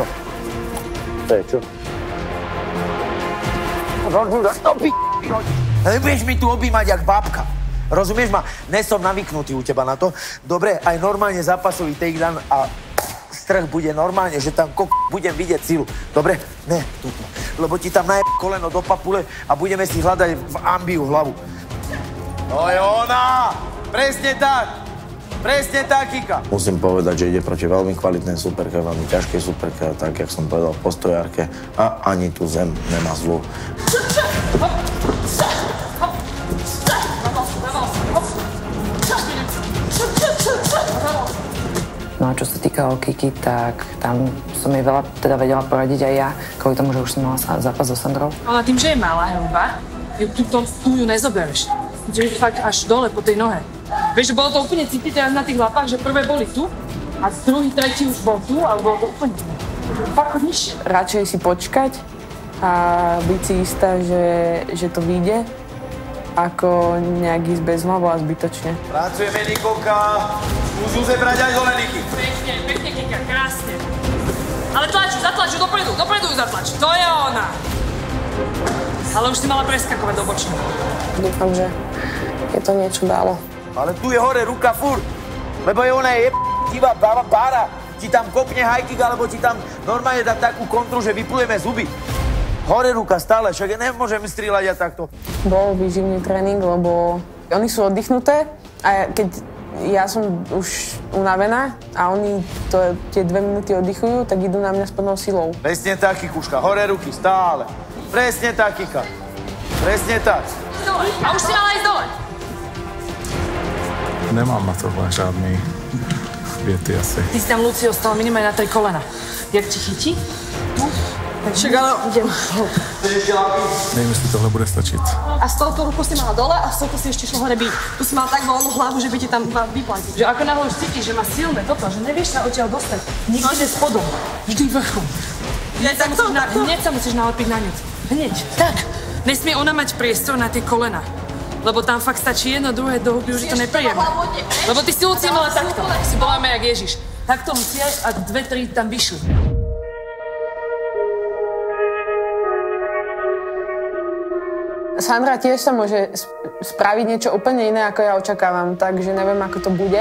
Stop, nebudeš mi tu objímať jak bábka. Rozumieš ma? Dnes som navyknutý u teba na to. Dobre, aj normálne zápasový takedown a strh bude normálne, že tam budem vidieť silu. Dobre? Ne, tuto. Lebo ti tam najeb koleno do papule a budeme si hľadať v ambiu hlavu. To je ona! Presne tak, Kika. Musím povedať, že ide proti veľmi kvalitnej superke, veľmi ťažkej superke, tak, jak som povedal, v postojárke a ani tu zem nemá zlu. No a čo sa týka Kiki, tak tam som jej veľa teda vedela poradiť aj ja, kvôli tomu, že už som mala zápas so Sandrou. Ona tým, že je malá hruba, tu ju nezobereš. Že je fakt až dole po tej nohe. Vieš, že bolo to úplne cítiť teraz na tých lapách, že prvé boli tu a druhý, tretí už bol tu, ale bolo to úplne fakt nižšie. Radšej si počkať a byť si istá, že to vyjde, ako nejak ísť bezhlavo a zbytočne. Pracujeme, Nikolka. Môžu zebrať aj dole, Niky. Pekne, Kika, krásne. Ale zatlaču, dopredu ju zatlač. To je ona. Ale už si mala preskakovať do bočného. Dúfam, že je to niečo dalo. Ale tu je hore ruka furt, lebo je ona divá pára. Ti tam kopne high kick, alebo ti tam normálne dá takú kontru, že vyplujeme zuby. Hore ruka stále, však ja nemôžem strieľať ja takto. Bol výživný tréning, lebo oni sú oddychnuté a keď ja som už unavená a oni tie 2 minúty oddychujú, tak idú na mňa s plnou silou. Presne tak, Kikuška, hore ruky, stále. Presne tak, Kika. Presne tak. Dole. A už si mala ísť dole. Nemám na tohle žádný věty asi. Ty si tam, Luci, ostala minimálne na 3 kolena. Jak ti chytí? Však ale idem. Nevím, jestli tohle bude stačit. A s touto rukou si mala dole a s touto si ešte šlo hore byť. Tu si mala tak voľnú hlavu, že by ti tam vyplatil. Že ako náhle už cítiš, že má silné toto, že nevieš sa odtiaľ dostať. Nikde spodom, vždy vrchom. Hneď sa musíš nalepiť na ňu. Hneď. Tak. Nesmie ona mať priestor na tie kolena. Lebo tam fakt stačí jedno, druhé do huby, už je to nepríjemné. Lebo ty si, Lucia, mala takto. Si bola jak Ježiš. Takto, Lucia, a 2-3 tam vyšli. Sandra tiež sa môže spraviť niečo úplne iné, ako ja očakávam, takže neviem, ako to bude.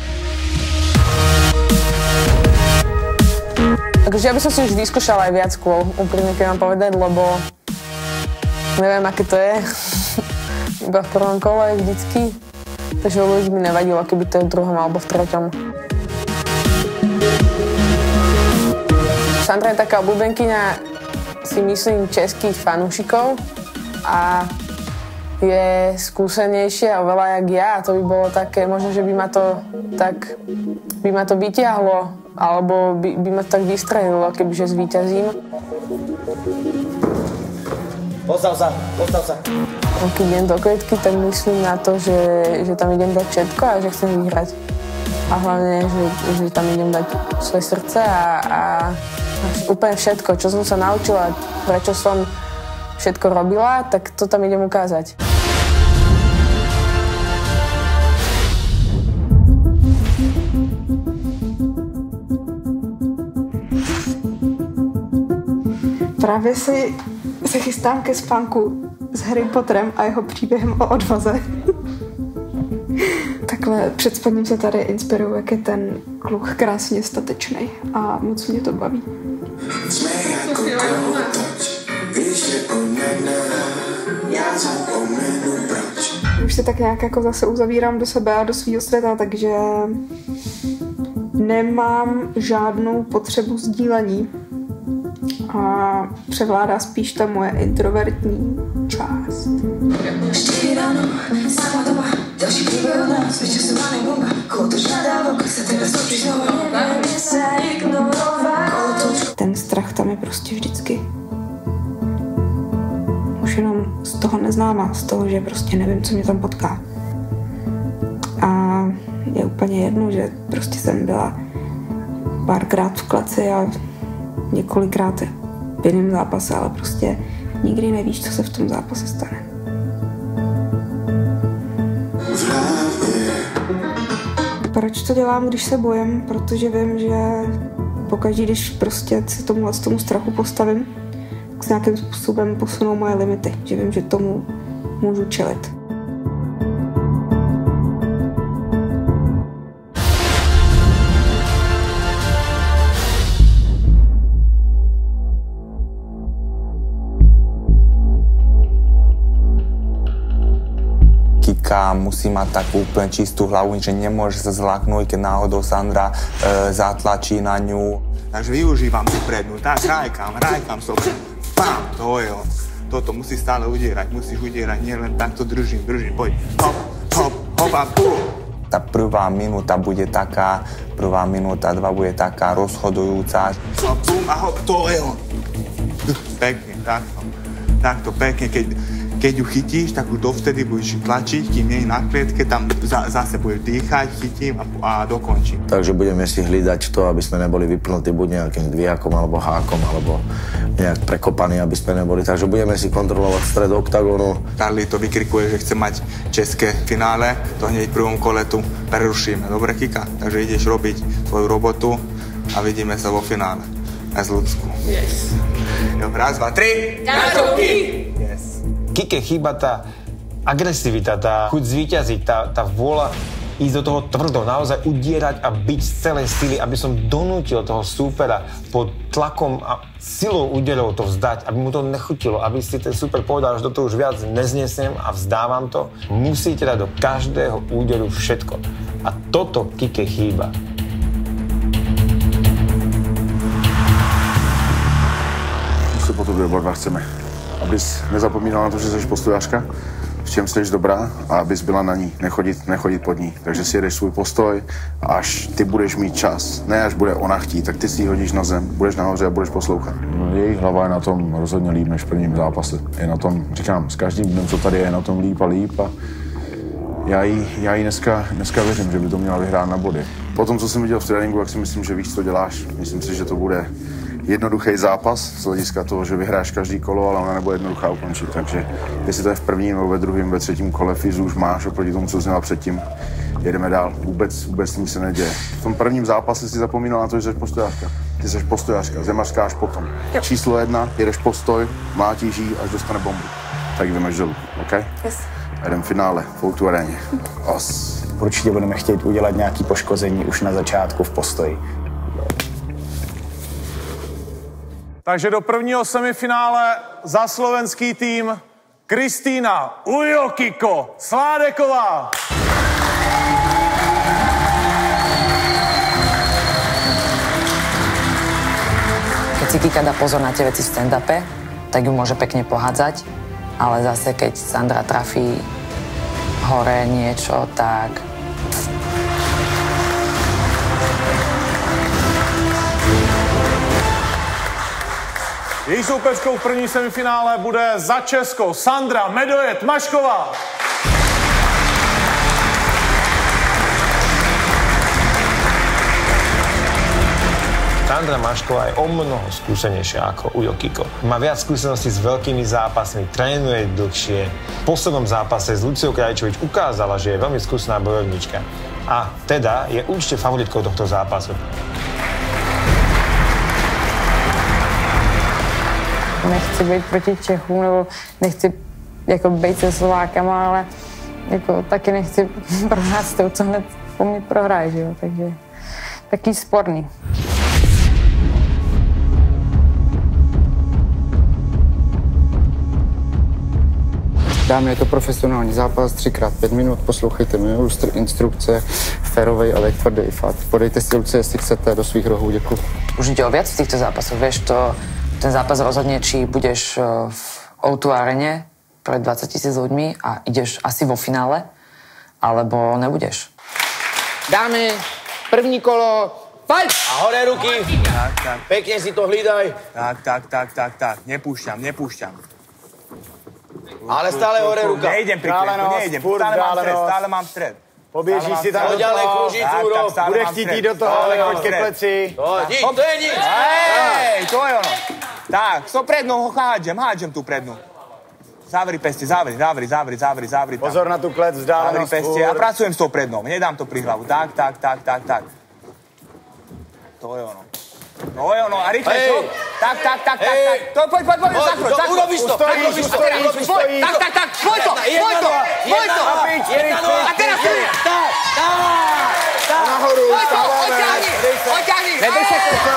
Takže ja by som si už vyskúšala aj viac kôl, úprimne keď mám povedať, lebo neviem, aké to je. iba v prvom kole vždycky, takže vôbec mi nevadilo, keby to je v druhom alebo v treťom. Sandra je taká obľúbenkyňa, si myslím, českých fanúšikov a je skúsenejšia oveľa jak ja. To by bolo také, možno, že by ma to vytiahlo, alebo by ma to tak vystrelilo, kebyže zvíťazím. Postav sa. Keď idem do klietky, tak myslím na to, že tam idem dať všetko a že chcem vyhrať. A hlavne, že tam idem dať svoje srdce a úplne všetko, čo som sa naučila, prečo som všetko robila, tak to tam idem ukázať. Právě se chystám ke spánku s Harry Potterem a jeho příběhem o odvaze. Takhle před spaním se tady inspiruju, jak je ten kluk krásně statečný a moc mě to baví. Už se tak nějak jako zase uzavírám do sebe a do svého světa, takže nemám žádnou potřebu sdílení. A převládá spíš ta moje introvertní část. Ten strach tam je prostě vždycky. Už jenom z toho neznáma, z toho, že prostě nevím, co mě tam potká. A je úplně jedno, že prostě jsem byla párkrát v kleci a několikrát v jiném zápase, ale prostě nikdy nevíš, co se v tom zápase stane. Proč to dělám, když se bojím? Protože vím, že pokaždé, když prostě se tomu strachu postavím, tak se nějakým způsobem posunou moje limity. Že vím, že tomu můžu čelit. Musí mať takú úplne čistú hlavu, že nemôže sa zláknúť, keď náhodou Sandra zatlačí na ňu. Takže využívam tú prednú, tak rajkám sobie. Pam, to je on. Toto musí stále udierať, musíš udierať, nie len takto držím, poď. Hop a pum. Tá prvá minúta bude taká, prvá minúta, dva bude taká rozhodujúca. Pum a hop, to je on. Pekne, takto pekne, keď ju chytíš, tak už dovtedy budeš tlačiť, kým nie je na klietke, tam zase budeš dýchať, chytím a dokončím. Takže budeme si hlídať to, aby sme neboli vypnutí buď nejakým dvíhakom, alebo hákom, alebo nejak prekopaní, aby sme neboli. Takže budeme si kontrolovať stred oktagónu. Karli to vykrikuje, že chce mať české finále, to hneď v prvom kole tu prerušíme. Dobre, Kika? Takže ideš robiť svoju robotu a vidíme sa vo finále. Aj z Ľudsku. Yes. Jo, raz, dva, tri. Ďakujem. Yes. Kike chýba tá agresivita, tá chuť zvíťaziť, tá vôľa ísť do toho tvrdo, naozaj udierať a byť z celej sily, aby som donútil toho súpera pod tlakom a silou úderov to vzdať, aby mu to nechutilo, aby si ten súper povedal, že toto už viac neznesiem a vzdávam to. Musíte dať do každého úderu všetko. A toto Kike chýba. Co po tobě oba dva chceme? Abys nezapomínala na to, že jsi postojářka, v čem jsi dobrá a abys byla na ní, nechodit pod ní. Takže si jedeš svůj postoj a až ty budeš mít čas, ne až bude ona chtít, tak ty si ji hodíš na zem, budeš nahoře a budeš poslouchat. No, její hlava je na tom rozhodně líp než v prvním zápase. Je na tom, říkám, s každým dnem, co tady je na tom líp a já jí dneska věřím, že by to měla vyhrát na body. Po tom, co jsem viděl v tréninku, tak si myslím, že víš, co děláš. Myslím si, že to bude jednoduchý zápas z hlediska toho, že vyhráš každý kolo, ale ona nebude jednoduchá ukončit. Takže jestli to je v prvním, nebo ve druhém, ve třetím kole, fyzu už máš oproti tomu, co jsi měla předtím. Jedeme dál. Vůbec nic se neděje. V tom prvním zápase si zapomínal na to, že jsi postojářka. Ty jsi postojářka, zemařská až potom. Jo. Číslo 1, jedeš postoj, mlátíš jí, až dostane bombu. Tak jdeme dolů, OK? Yes. A jdem v finále, v O2 aréně. Určitě budeme chtít udělat nějaké poškození už na začátku v postoji. Takže do prvního semifinále za slovenský tým Kristýna Ujokiko Sládeková. Keď si Kika dá pozor na tie veci v stand-upe, tak ju môže pekne pohádzať, ale zase keď Sandra trafí hore niečo, tak... Její soupeřkou v první semifinále bude za Česko Sandra Medojet Mašková. Sandra Mašková je o mnoho skúsenejšia ako Ujokiko. Má viac skúseností s veľkými zápasmi, trénuje dlhšie. V poslednom zápase s Luciou Krajčovič ukázala, že je veľmi skúsená bojovnička. A teda je určite favoritkou tohto zápasu. Nechci být proti Čechům, nebo nechci jako být se Slovákama, ale jako taky nechci prohrát s tou, co hned po mně prohraje, že jo, takže taky sporný. Dámy, je to profesionální zápas, 3x5 minut, poslouchejte mi instrukce, férovej, ale tvrdý fakt. Podejte si ruce, jestli chcete, do svých rohů, děkuji. Už ide o viac v týchto zápasoch, vieš, to, ten zápas rozhodne, či budeš v O2 arene pred 20 000 ľuďmi a ideš asi vo finále, alebo nebudeš. Dámy, první kolo, fight! A hore ruky. Tak. Pekne si to hlídaj. Tak. Nepúšťam. Ale stále hore ruka. Nejdem pri klepu, stále mám stred. Poběží si tam do toho. Bude chtít jít do toho, ale choď ke pleci. To je nič. Hej, to je ono. Tak, so prednou ho hádžem tú prednú. Zavri peste, zavri. Pozor na tu klec, vzdálenost. Zavri peste a pracujem s tou prednou. Nedám to pri hlavu. Tak. To je ono. A rýchle, čo? Tak. Poď, zakroč. Urobíš to. Tak, spoj to. A teraz tu je. Tak. Nahoru, Oťahni. Nedej se kočo.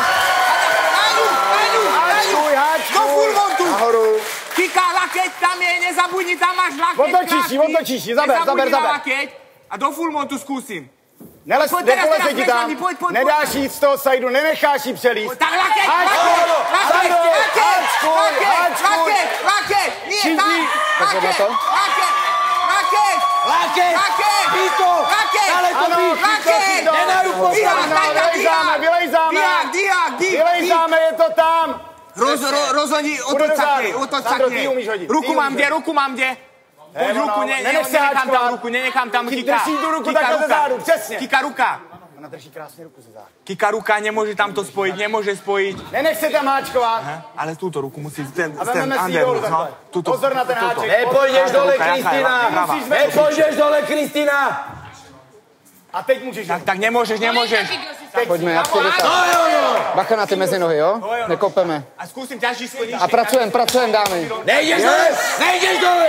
Do fulmontu. Nahoru. Kika, lakeť, tam je, nezabudni, tam máš lakeť. Otočíš, zaber. Lakeť a do fulmontu skúsim. Nepoleze ti tam, nedáš jít z toho sajdu, nenecháš jí přelíst. Tak lakeť, nie, lakeť, Píko, ale to píš, nenarupoval. Vylejzáme, je to tam. Rozhodni, otoč sakne. Ruku mám kde. Pojď ruku, nenechám tam Kika. Drží tu ruku takhle ze zádu, přesně. Kika ruka. Ona drží krásně ruku ze zádu. Kika ruka, nemôže tam to spojiť, nemôže spojiť. Nenech se tam háčkovat. Ale túto ruku musí ten a vememe si dolů takhle. Pozor na ten háček. Nepůjdeš dole, Kristýna. A teď můžeš. Tak nemôžeš. Pojďme, jak to bacha na ty mezi nohy, jo? Nekopeme. A skúsim ťažisko nižšie. A pracujem, dámy. Nejdeš dole.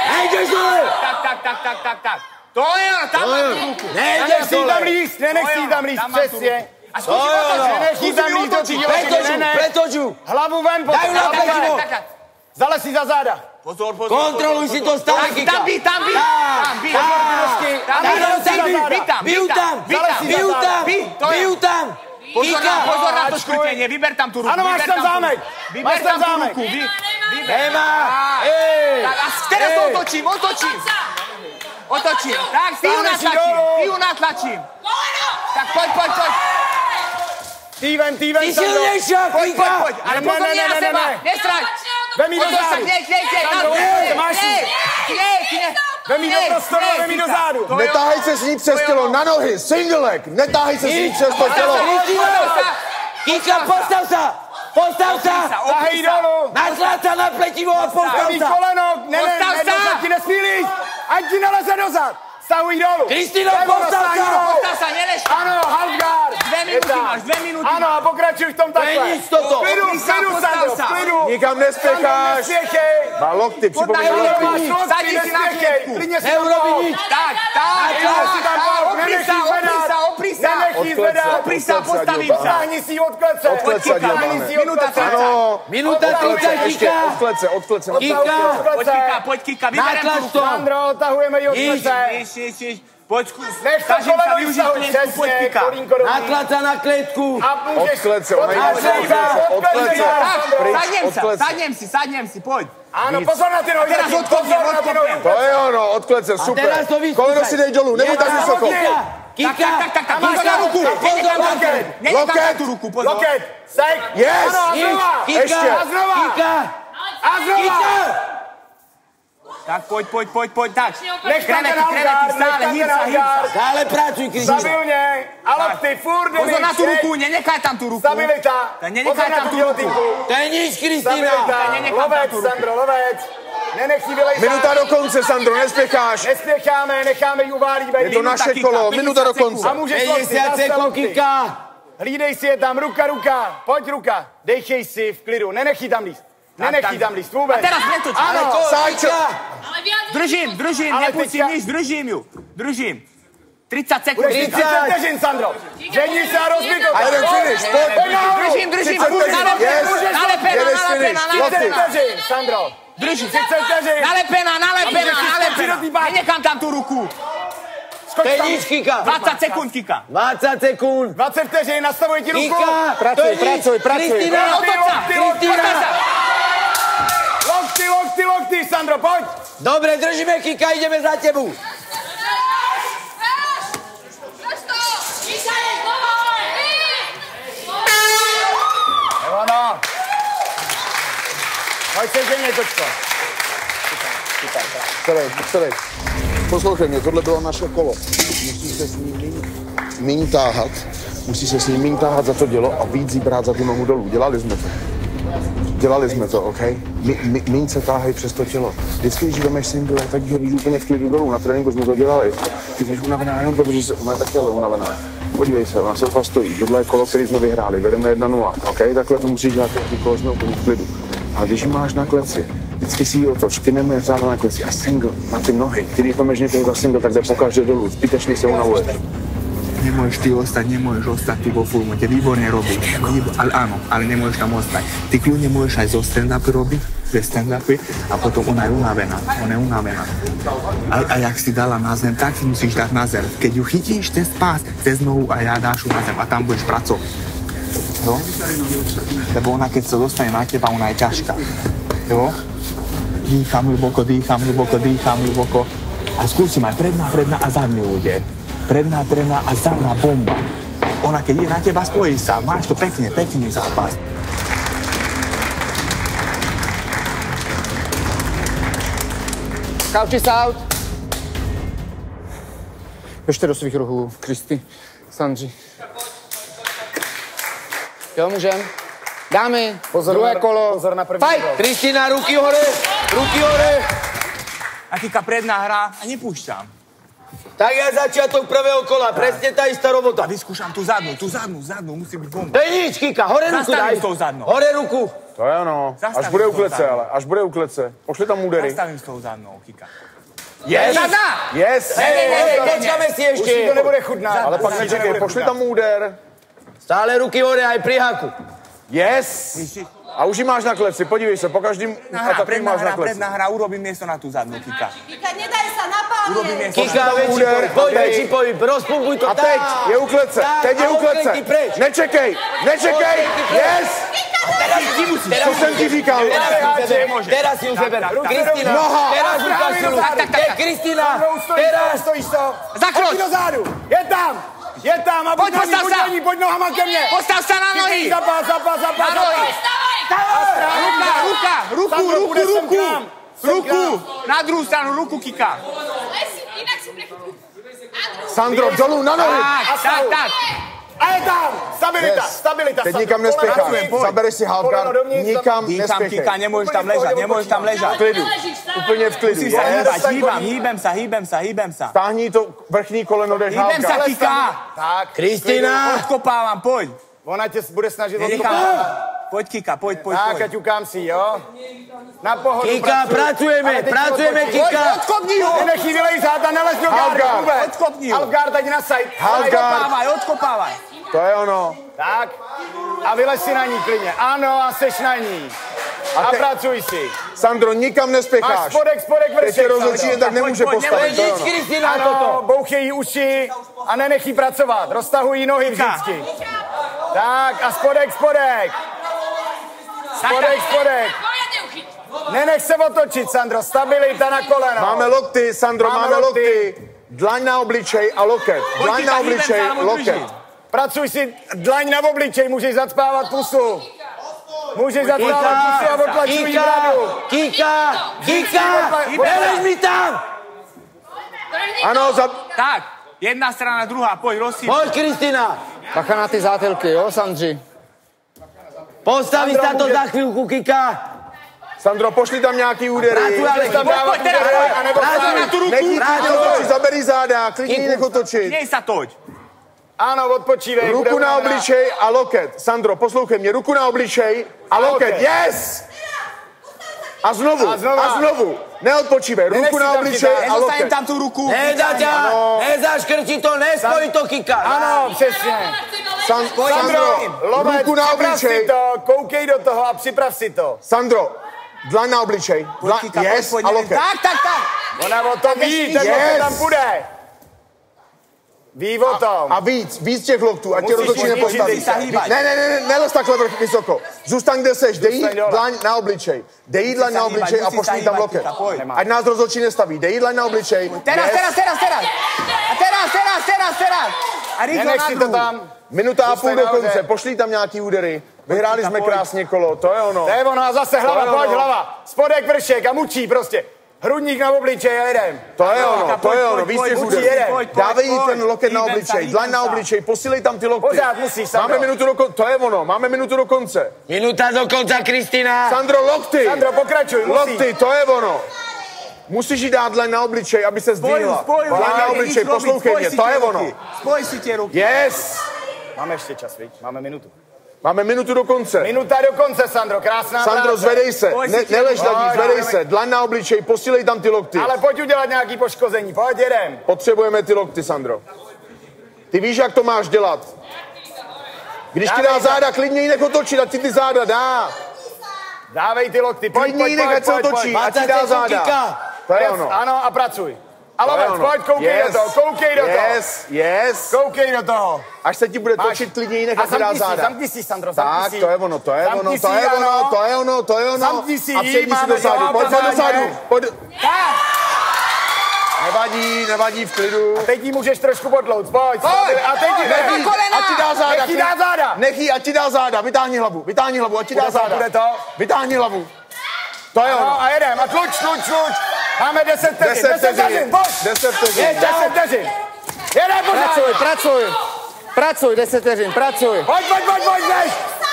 Tak. To je, tam mám ruku. Nenech si tam líst, přesně. A skúsim otočiť. Nenech si tam líst do těch Pretoču. Hlavu ven, Dajú na pletivo. Zalez si za záda. Pozor. Kontroluj si to stále, Kika. Tam by. Biju tam. Pozor na to škrtenie, vyber tam tú ruku. Ano, máš tam zámek. Vyber tam tú ruku. Nemá. A teraz to otočím. Tak, ty ju natlačím. Tak poď. Ty ven, Ty silnejšia, Kika. Poď. Ale pozor, nie na seba. Nestraň. Vem jí do zádu. Vem jí do prostoru, vem jí do zádu. Netáhej se s ní přes tělo, na nohy, single leg, netáhej se s ní přes to tělo. Kika, postav sa. Tahej dolů. Naslát sa na pletivo a postav Vem jí sa. koleno, ať ti nesmí líst. Ať ti neleze dozad. Stavuj dolů. Kristýno, postav sa. Ano, halfguard. 2 minuty. Ano, a pokračuj v tom takhle. To je nic toto. V klidu, Sandro, v klidu. Nikam nespěcháš. Má lokty, připomíná lokty. Sadí si na klietku. Neurobí nic. Tak. Nenech jí zvedat. Prisa, postavím se. Stáhni si od klece. Od klece, Minuta 30. Ano. Minuta 30, Kika. Od klece. Pojď Kika, vyberem tu. Sandro, tahujeme ji od klece. Již. Pojď, nech to koleno vysahuj, přesně, kolínko do ní. Naklad na kletku. Od klece, Sadněm si, pojď. Ano, pozor na ty nohy. Teraz odkopněm. To je ono, od klece, super. Koleno si dej dolů, nebuď tak vysoko. Kika, tak, máš na ruku. Loket. Loket. Sek. Yes. Ano, a znova. Ještě. A znova. A znova. Tak pojď, tak. Nech tam ten Algar, Stále pracuj, Kristýna. Stabilně, a lokty, furt do pozor na tu ruku, nenechaj tam tu ruku. Stabilita. Nenechaj tam tu ruku. To je nic, Kristýna. Lovec, Sandro, lovec. Nenech jí vylejzat. Minuta do konce, Sandro, nespěcháš. Nespěcháme, necháme ji uválít. Je to naše kolo, minuta do konce. A můžeš lokty. Hlídej si je tam, ruka. Pojď ruka. Dejchej si v klidu, nenech jí tam líst. Nenech jí tam líst vůbec. A teraz netoč. Ano, Držím, nepustím níž, držím. 30 sekund. 30 vteřin, Sandro. Žení se a rozbij to. A jeden finish, pojď. Držím. 30 vteřin, Sandro. Držím. 30 vteřin. Nalepena. Nenechám tam tu ruku. Skoč tam. 20 sekund, Kika. 20 sekund. 20 vteřin, nastavuj ti ruku. Pracuj. Kristýna. Lokty, Sandro, pojď. Dobre, držíme, Kika, ideme za tebu. Evano. Pojď se ženě, točko. Celej. Poslouchej mě, tohle bylo naše kolo. Musíš se s ním míň táhat za to dělo a víc jí brát za tu nohu dolů. Dělali jsme to, OK? Míň se táhej přes to tělo. Vždycky, když jdemeš single, tak ho víc úplně v klidu dolů. Na tréninku jsme to dělali. Ty jsi unavená jenom protože ona je taky unavená. Podívej se, ona se fakt stojí. Tohle je kolo, který jsme vyhráli. Vedeme 1-0, OK? Takhle to musíš dělat, ty kolo jsme úplně v klidu. A když ji máš na kleci, vždycky si ji otoč, ty nemůžeš zále na kleci a single na ty nohy. Ty když máš někdo za single, tak jde pokaždé dolů. Zbytečně se unavuješ. Nemôžeš ostať ty vo fullmonte, výborne robíš, ale áno, ale nemôžeš tam ostať. Ty kľudne môžeš aj zo stand-upy robiť, bez stand-upy a potom ona je unavená. A jak si dala na zem, tak si musíš dať na zem. Keď ju chytíš cez pás, cez nohu a ja dáš ju na zem a tam budeš pracovať. Jo? Lebo ona, keď sa dostane na teba, ona je ťažká. Jo? Dýcham hlboko. A skúsim aj predná a zadný úder. Predná a zadná bomba. Ona, keď je na teba, spojí sa. Máš to pekný zápas. Couch is out. Běžte do svých rohů, Kristi, Sandři. Jo, můžem. Dámy, druhé kolo. Pozor na první Fight! Kristina, ruky hore. A Kika predná hra a nepúšťam. Tak je začiatok prvého kola, presne tá istá robota. A vyskúšam tú zadnú, musí byť bomba. To je nič, Kika, hore ruku daj. Zastavím s tou zadnou. Hore ruku. To je ono, až bude u klece, Pošli tam údery. Zastavím s tou zadnou, Kika. Yes! Yes! Hej, počkáme si ešte. Už to nebude chudná. Ale pak nečekej, pošli tam úder. Stále ruky hore, aj pri háku. Yes! A už ji máš na kleci, podívej se, po každým ataku máš na kleci. Predná hra, urobím miesto na tú zadnú, Kika. Kika, nedaj sa, napálne. Kika, väčší pohyb, rozpumpuj to. A teď je u klece, Nečekej, yes! Co jsem ti říkal? Teraz si už vyber. Kristina, teraz ukážu. Kristina, teraz. Zakroč! Je tam, a buď pojď nohama ke mně. Postav se na nohy. Zapás. Na nohy. Ruku. Na druhou stranu, ruku, Kika. Jinak si prechytnu. Sandro, dolů na nohy. Tak. A je tam! Stabilita. Teď nikam nespěcháš. Zabereš si halfguard, nikam nespěchej. Kika, nemůžeš tam ležet. V klidu, úplně v klidu. Musíš se hýbat, hýbem se. Stáhni to vrchní koleno, jdeš halfguard. Hýbem se, Kika. Tak. Kristina. Odkopávám, pojď. Ona tě bude snažit odkopávat. Pojď, Kika, pojď. Tak, ať ukám si, jo? Na pohodu. Kika, pracujeme, Kika. Odkopni ho! Nenech jí vylejzát a nelez do gardu vůbec. Odkopni ho. Halfguard, ať na side. Halfguard. Odkopávaj. To je ono. Tak. A vylez si na ní klidně. Ano, a seš na ní. A pracuj si. Sandro, nikam nespěcháš. Máš spodek vršek, Teď rozhodčí, tak nemůže postavit. To je ono. Kristina, ano, bouchej jí uši a nenech jí pracovat. Roztahuj jí nohy vždycky. Tak a spodek. Spodek. Nenech se otočit, Sandro. Stabilita na koleno. Máme lokty, Sandro, máme lokty. Dlaň na obličej a loket. Dlaň na obličej, loket. Pracuj si dlaň na obličej, můžeš zacpávat pusu. Můžeš zacpávat pusu a odtlačuj jí bradu. Kika! Nelež mi tam! Ano, Tak, jedna strana, druhá, pojď, rozsýp. Pojď, Kristina! Bacha na ty zátelky, jo, Sandři? Postaví sa to za chvíľku, Kika! Sandro, pošli tam nějaký údery. Pojď, nech jí otočit, zaberí záda, klidně nech otočit. Nej sa toď. Ano, odpočívej. Ruku na obličej a loket. Sandro, poslouchej mě, ruku na obličej a loket. Yes! A znovu. Neodpočívej, ruku na obličej a loket. tam tu ruku. Nezaškrti to, nespoj to, Kika. Ano, přesně. Sandro, ruku na obličej. To, koukej do toho a připrav si to. Sandro, dlaň na obličej. Yes, a loket. Tak. Ona o tom ví, ten loket tam půjde. Ví o tom. A víc těch loktů, ať tě rozhodčí nepostaví. Ne, nelez takhle vysoko. Zůstaň, kde seš, dej jí dlaň na obličej. Dej jí dlaň na obličej a pošli tam loket. Ať nás rozhodčí nestaví. Dej jí dlaň na obličej. Teraz. A nenech si to tam. Minuta a půl do konce, pošli tam nějaký údery. Vyhráli jsme krásně kolo, to je ono. To je ono a zase hlava, pojď hlava. Spodek vršek a mučí prostě. Hrudník na obličej a jedem. To je ono, víc těch úderů. Dávej jí ten loket na obličej, dlaň na obličej, posílej tam ty lokty. Pořád musíš, Sandro. Máme minutu do konce, to je ono, máme minutu do konce. Minuta do konce, Kristina. Sandro, lokty. Sandro, pokračuj, musíš. Lokty, to je ono. Musíš jí dát dlaň na obličej, aby se zdvihla. Dlaň na obličej, poslouchej mě, to je ono. Spoj si tě ruky. Yes. Máme ještě čas, viď? Máme minutu. Máme minutu do konce. Minuta do konce, Sandro, krásná Sandro, práce. zvedej se, nelež na ní, zvedej se, dlaň na obličej, posílej tam ty lokty. Ale pojď udělat nějaký poškození, pojď, jedem. Potřebujeme ty lokty, Sandro. Ty víš, jak to máš dělat. Když ti dá záda, klidně jí nech otočit, ať ti ty záda dá. Dávej ty lokty, pojď, klidně jí nech, ať se otočí, ať ti dá záda. To je ono. Ano, a pracuj. A lovec, pojď, koukej do toho, koukej do toho. Yes. Koukej do toho. Až se ti bude točit, klidně jí nech, ať ti dá záda. Zamkni si, Sandro, zamkni si. Tak, to je ono. Zamkni si a předni si do zádu. Pojď do zádu. Nevadí, v klidu. A teď jí můžeš trošku podlout, pojď. A teď jí ať ti dá záda. Nech jí dá záda. Nech jí, ať ti dá záda. Vytáhni hlavu, ať ti dá záda. Bude to? Vytáhni hlavu. To je ono. A jedem, a tluč. Máme 10 vteřin. 10 vteřin. 10 vteřin. Jedem pořád. Pracuj, 10 vteřin, pracuj. Pojď, než.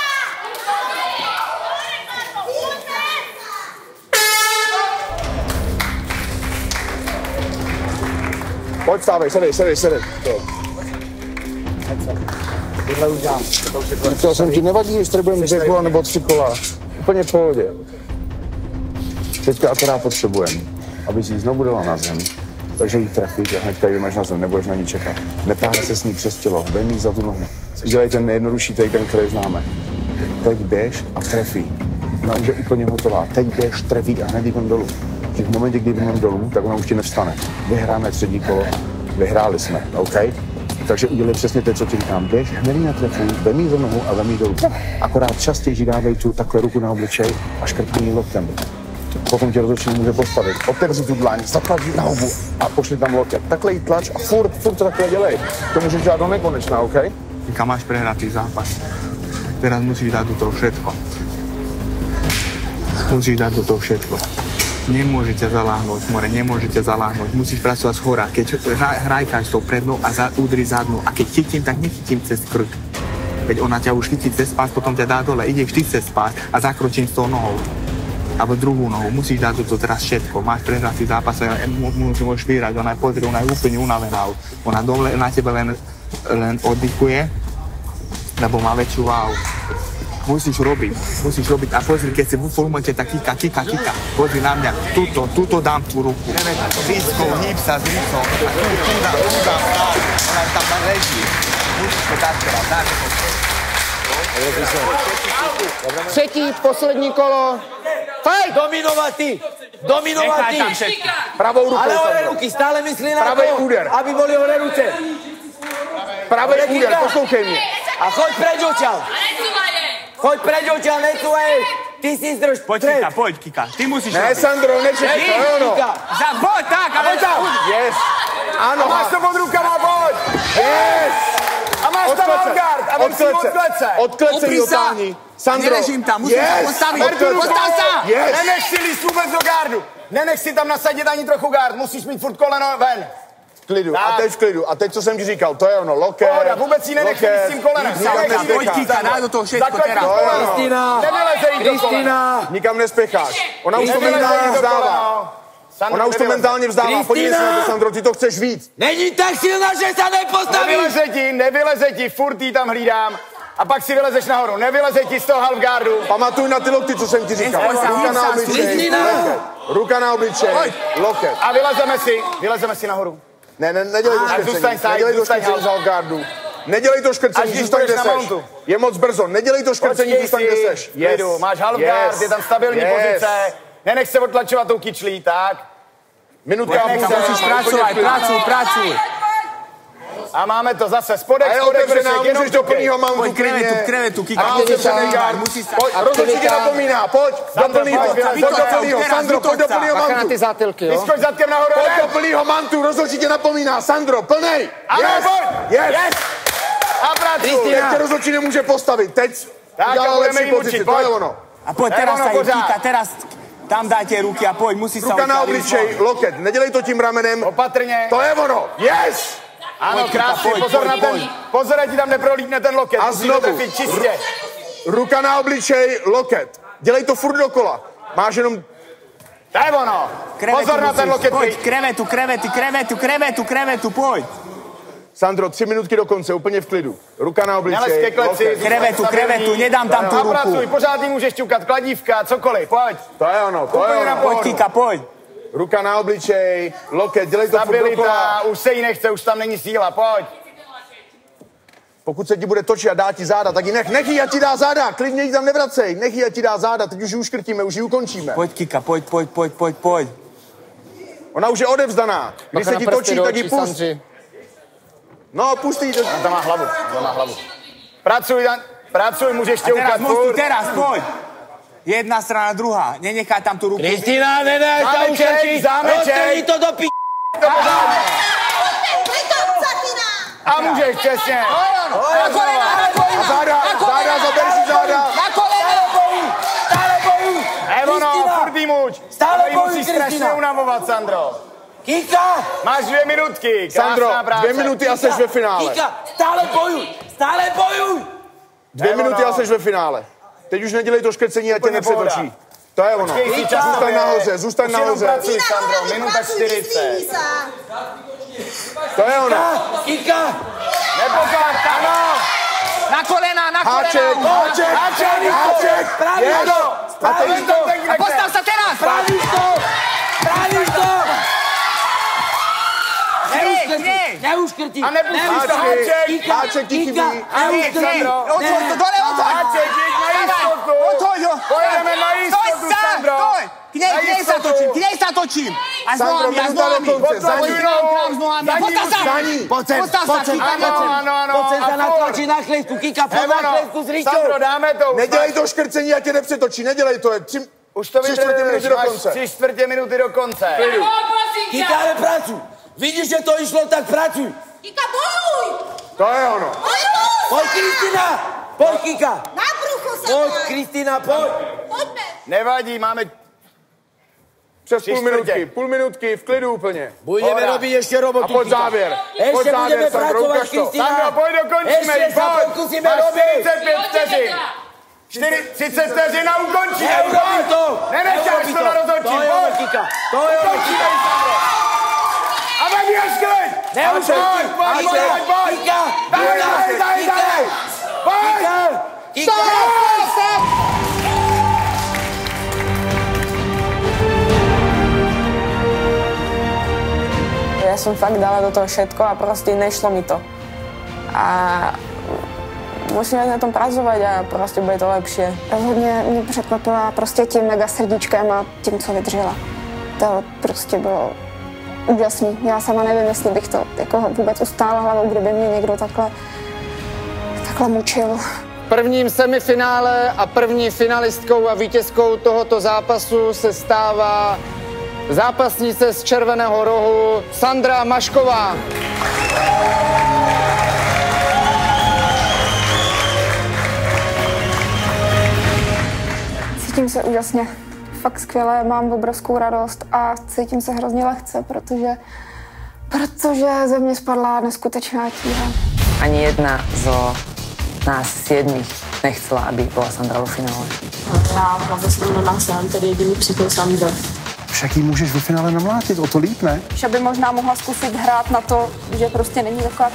Pojď, stávej, sedej. Tohle už dělám. Chtěl jsem ti, nevadí, jestli budeme 2 kola nebo 3 kola. Úplně v pohodě. Teďka akorát potřebujeme, aby si znovu dala na zem, takže jí trefíš a hnedka jí máš na zem, nebudeš na ní čekat. Netáhne se s ní přes tělo, vem jí za tu nohu. Dělej ten nejjednodušší take, který známe. Teď běž a trefí. Ona už je úplně hotová. Teď běž, trefí a hned jdem dolů. V momentě, kdy jdeme dolů, tak ona už ti nevstane. Vyhráme 3. kolo, vyhráli jsme, OK? Takže udělej přesně to, co ti říkám. Běž, hned jí natrefuj, vem jí za nohu a vem jí dolů. Akorát častěji dávej tu takhle ruku na obličej a škrtni jí loktem. Potom tě rozhodčí může postavit. Otevři tu dlaň, zatlač na hubu a pošli tam loket. Takhle jí tlač a furt to takhle dělej. To můžeš dělat do nekonečna, OK? Kam máš prehratý zápas. Teraz musíš dať do toho všetko. Nemôžete zaláhnuť, nemôžete zaláhnuť. Musíš pracovať z hora. Keď hrajkáš tou prednou a udri zadnú. A keď chytím, tak nechytím cez krk. Keď ona ťa už chytí cez pás, potom ťa dá dole. Ideš ty cez pás a zakročím s tou nohou. Alebo druhú nohu. Musíš dať do toho teraz všetko. Máš prehratý zápas a môžeš vyhrať. Ona je úplne unavená. Ona dole na tebe len oddychuje, lebo má väčšiu váhu. Musíš robiť. A pozri, keď si v momente tak kika. Pozri na mňa. Tuto dám tú ruku. Rýckou, hýb sa s rýcou. A tu dám stáť. Ona tam leží. Musíš to dať teraz. Tak. Třetí, poslední kolo. Fight! Dominovat ty. Pravou rukou. Ale hore ruky, stále myslí na Pravý to, úder. aby boli hore ruce. Pravý úder, poslouchej mě. A choď preč odtiaľ. Choď preč odtiaľ, necúvaj. Ty si zdrž. Pojď, Kika. Ty musíš. Ne, Sandro, nečekaj, to je ono. Pojď, tak, a pojď tam. Yes. Ano, A máš to pod rukama, pojď. Yes. A máš tam avantgard, a vem si od klece. Od klece ji dotáhni. Sandro. Nerežím tam, musíš se postavit. Postav sa. Yes. Nenech si líst vůbec do gardu. Nenech si tam nasadit ani trochu gard. Musíš mít furt koleno ven. V klidu, a teď v klidu. A teď, co jsem ti říkal, to je ono, loket. Pohoda, vůbec jí nenech s tím kolenem. Pojď, Kika, daj do toho všetko teraz. Kristina. Nevyleze jí do kolena. Nikam nespěcháš. Ona už to mentálně vzdává. Ona už to mentálně vzdává. Podívej se na to, Sandro, ty to chceš víc. Není tak silná, že se nepostaví. Nevyleze ti, furt jí tam hlídám. A pak si vylezeš nahoru. Nevyleze ti z toho halfguardu. Pamatuj na ty lokty, co jsem ti říkal. Ruka na obličej, loket. Ruka na obličej, loket. A vylezeme si nahoru. Ne, nedělej to škrcení. Nedělej to škrcení z halfguardu. Nedělej to škrcení, zůstaň kde seš. Je moc brzo, nedělej to škrcení, zůstaň kde seš. Jedu, máš halfguard, je tam stabilní pozice. Nenech se otlačovat tou kyčlí, tak. Minutka a půl. Musíš pracuj. A máme to zase spodek, a je otevřená, můžeš do plnýho mountu klidně. Krevetu, Kika. A otevřený gard. Pojď, rozhodně napomíná, pojď do plnýho. Sandro, pojď do plnýho mountu. Na ty zátylky, jo? Vyskoč zadkem nahoru. Pojď do plnýho mountu, rozhodně tě napomíná. Sandro, plnej. Yes. A pracuj. Teď tě rozhodně nemůže postavit. Teď udělal lepší pozici, to je ono. A pojď teraz tady, Kika, teraz tam dajte ruky a pojď, musí se ruka na obličej, loket, nedělej to tím ramenem. Opatrně. To je ono, yes! Ano, krásně, pozor na ten, pozor, ať ti tam neprolítne ten loket. A znovu, čistě. Ruka na obličej, loket. Dělej to furt dokola. Máš jenom... To je ono. Pozor na ten loket. Pojď, krevetu, pojď. Sandro, 3 minutky do konce, úplně v klidu. Ruka na obličej, loket. Krevetu, nedám tam tu ruku. Pracuj, pořád jí můžeš ťukat, kladívka, cokoliv, pojď. To je ono, to je ono. Pojď, Kika, pojď. Ruka na obličej, loket, dělej to furt dokola. Už se jí nechce, už tam není síla, pojď. Pokud se ti bude točit a dá ti záda, tak ji nech jí, ať ti dá záda, klidně ji tam nevracej, nech jí, ať ti dá záda, teď už ji uškrtíme, už ji ukončíme. Pojď, Kika, pojď. Ona už je odevzdaná, když se ti točí, tak ji pust. No, pustí. Tam má hlavu, Pracuj, můžeš ťoukat furt. Teraz, pojď. Jedna strana, druhá. Nenechaj tam tu ruku. Kristina, nenech tam uškrčit. Roztrhni to do p***. A můžeš, přesně. Na kolena. Záda, zaber si záda. Na kolena. Stále bojuj. Evono, furt jí muč. Stále bojuj, musíš strašně unavovat, Sandro. Kika. Máš 2 minutky. Sandro, 2 minuty a seš ve finále. Kika, stále bojuj. 2 minuty a seš ve finále. Teď už nedělej to škrcení, ať tě nepřetočí. To je ono. Zůstaň nahoře. Pracuj, Sandro, minuta 40. To je ono. Kika. Nepokáž, ano. Na kolena. Háček. Pravíš to. A postav se teraz. Pravíš to. Neuškrtí. A nepustíš to háček. Háček ti chybí. Háček, Sandro. Odhoď to, dole odhoď. Háček, jít na jistotu. Odhoď ho. Pojedeme na jistotu, Sandro. K nej sa točím. A s nohami. Potlačuj nohu. Postav sa. Ano. Poď sa natlačí na klietku. Kika, poď na klietku s Ričou. Sandro, dáme to. Nedělej to škrcení, ať tě nepřetočí. Nedělej to. Už to 3/4 minuty do konce. 3/4 minuty do konce. Kika, ale pracuj. Vidíš, že to išlo, tak pracuj. Kika, bojuj! To je ono. Pojď, Kristina. Pojď, Kika. Na brucho sa Pojď, Kristina, pojď. Poďme. Nevadí, máme... Přes půl minutky, v klidu úplně. Budeme robiť ešte robotu, A pojď závěr. Ešte budeme pracovať, Kristina. Sandro, pojď dokončíme. Ešte sa pokúsime robiť. 45 vteřin. 30 vteřin a ukončíme. Neurobí to. Nenecháš to na rozhodčí. To je ono, Kika. To je ono, Kika. A vem ješkej. Neuškrtí. Pojď. Kika. Daj. Pojď. Kika. Ja som fakt dala do toho všetko a proste nešlo mi to. A musíme na tom pracovat a prostě bude to lepší. Rozhodně mě překvapila prostě tím mega srdíčkem a tím, co vydržela. To prostě bylo úžasný. Já sama nevím, jestli bych to jako vůbec ustála hlavou, kdyby mě někdo takhle mučil. Prvním semifinále a první finalistkou a vítězkou tohoto zápasu se stává zápasnice z Červeného rohu Sandra Mašková. Cítím se úžasně, fakt skvěle, mám obrovskou radost a cítím se hrozně lehce, protože ze mě spadla neskutečná tíha. Ani jedna zo nás 7 nechcela, aby byla Sandra vo finále. Já hlavně jsem na nás sám, tady jediný přítel Sandra. Však jí můžeš ve finále namlátit, o to líp, ne? Že by možná mohla zkusit hrát na to, že prostě není taková.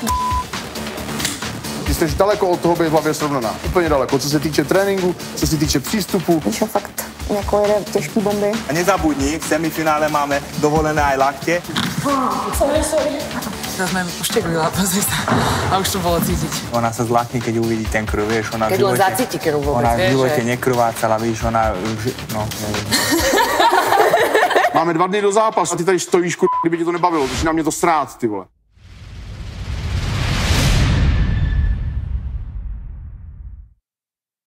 Ty jsi daleko od toho být v hlavě srovnaná. Úplně daleko, co se týče tréninku, co se týče přístupu. Míša fakt jako jede těžký bomby. A nezabudni, v semifinále máme dovolené aj lakte. Sorry. Teraz sme poštekli, pozri sa. A už to bolo cítiť. Ona sa zlakne, keď uvidí ten krv, vieš, ona keď v živote... Keď len zacíti krv vôbec, ona v živote že... nekrvácala, víš, ona... No, nevím. Máme 2 dny do zápasu a ty tady stojíš, kdyby tě to nebavilo, takže na mě to srát, ty vole.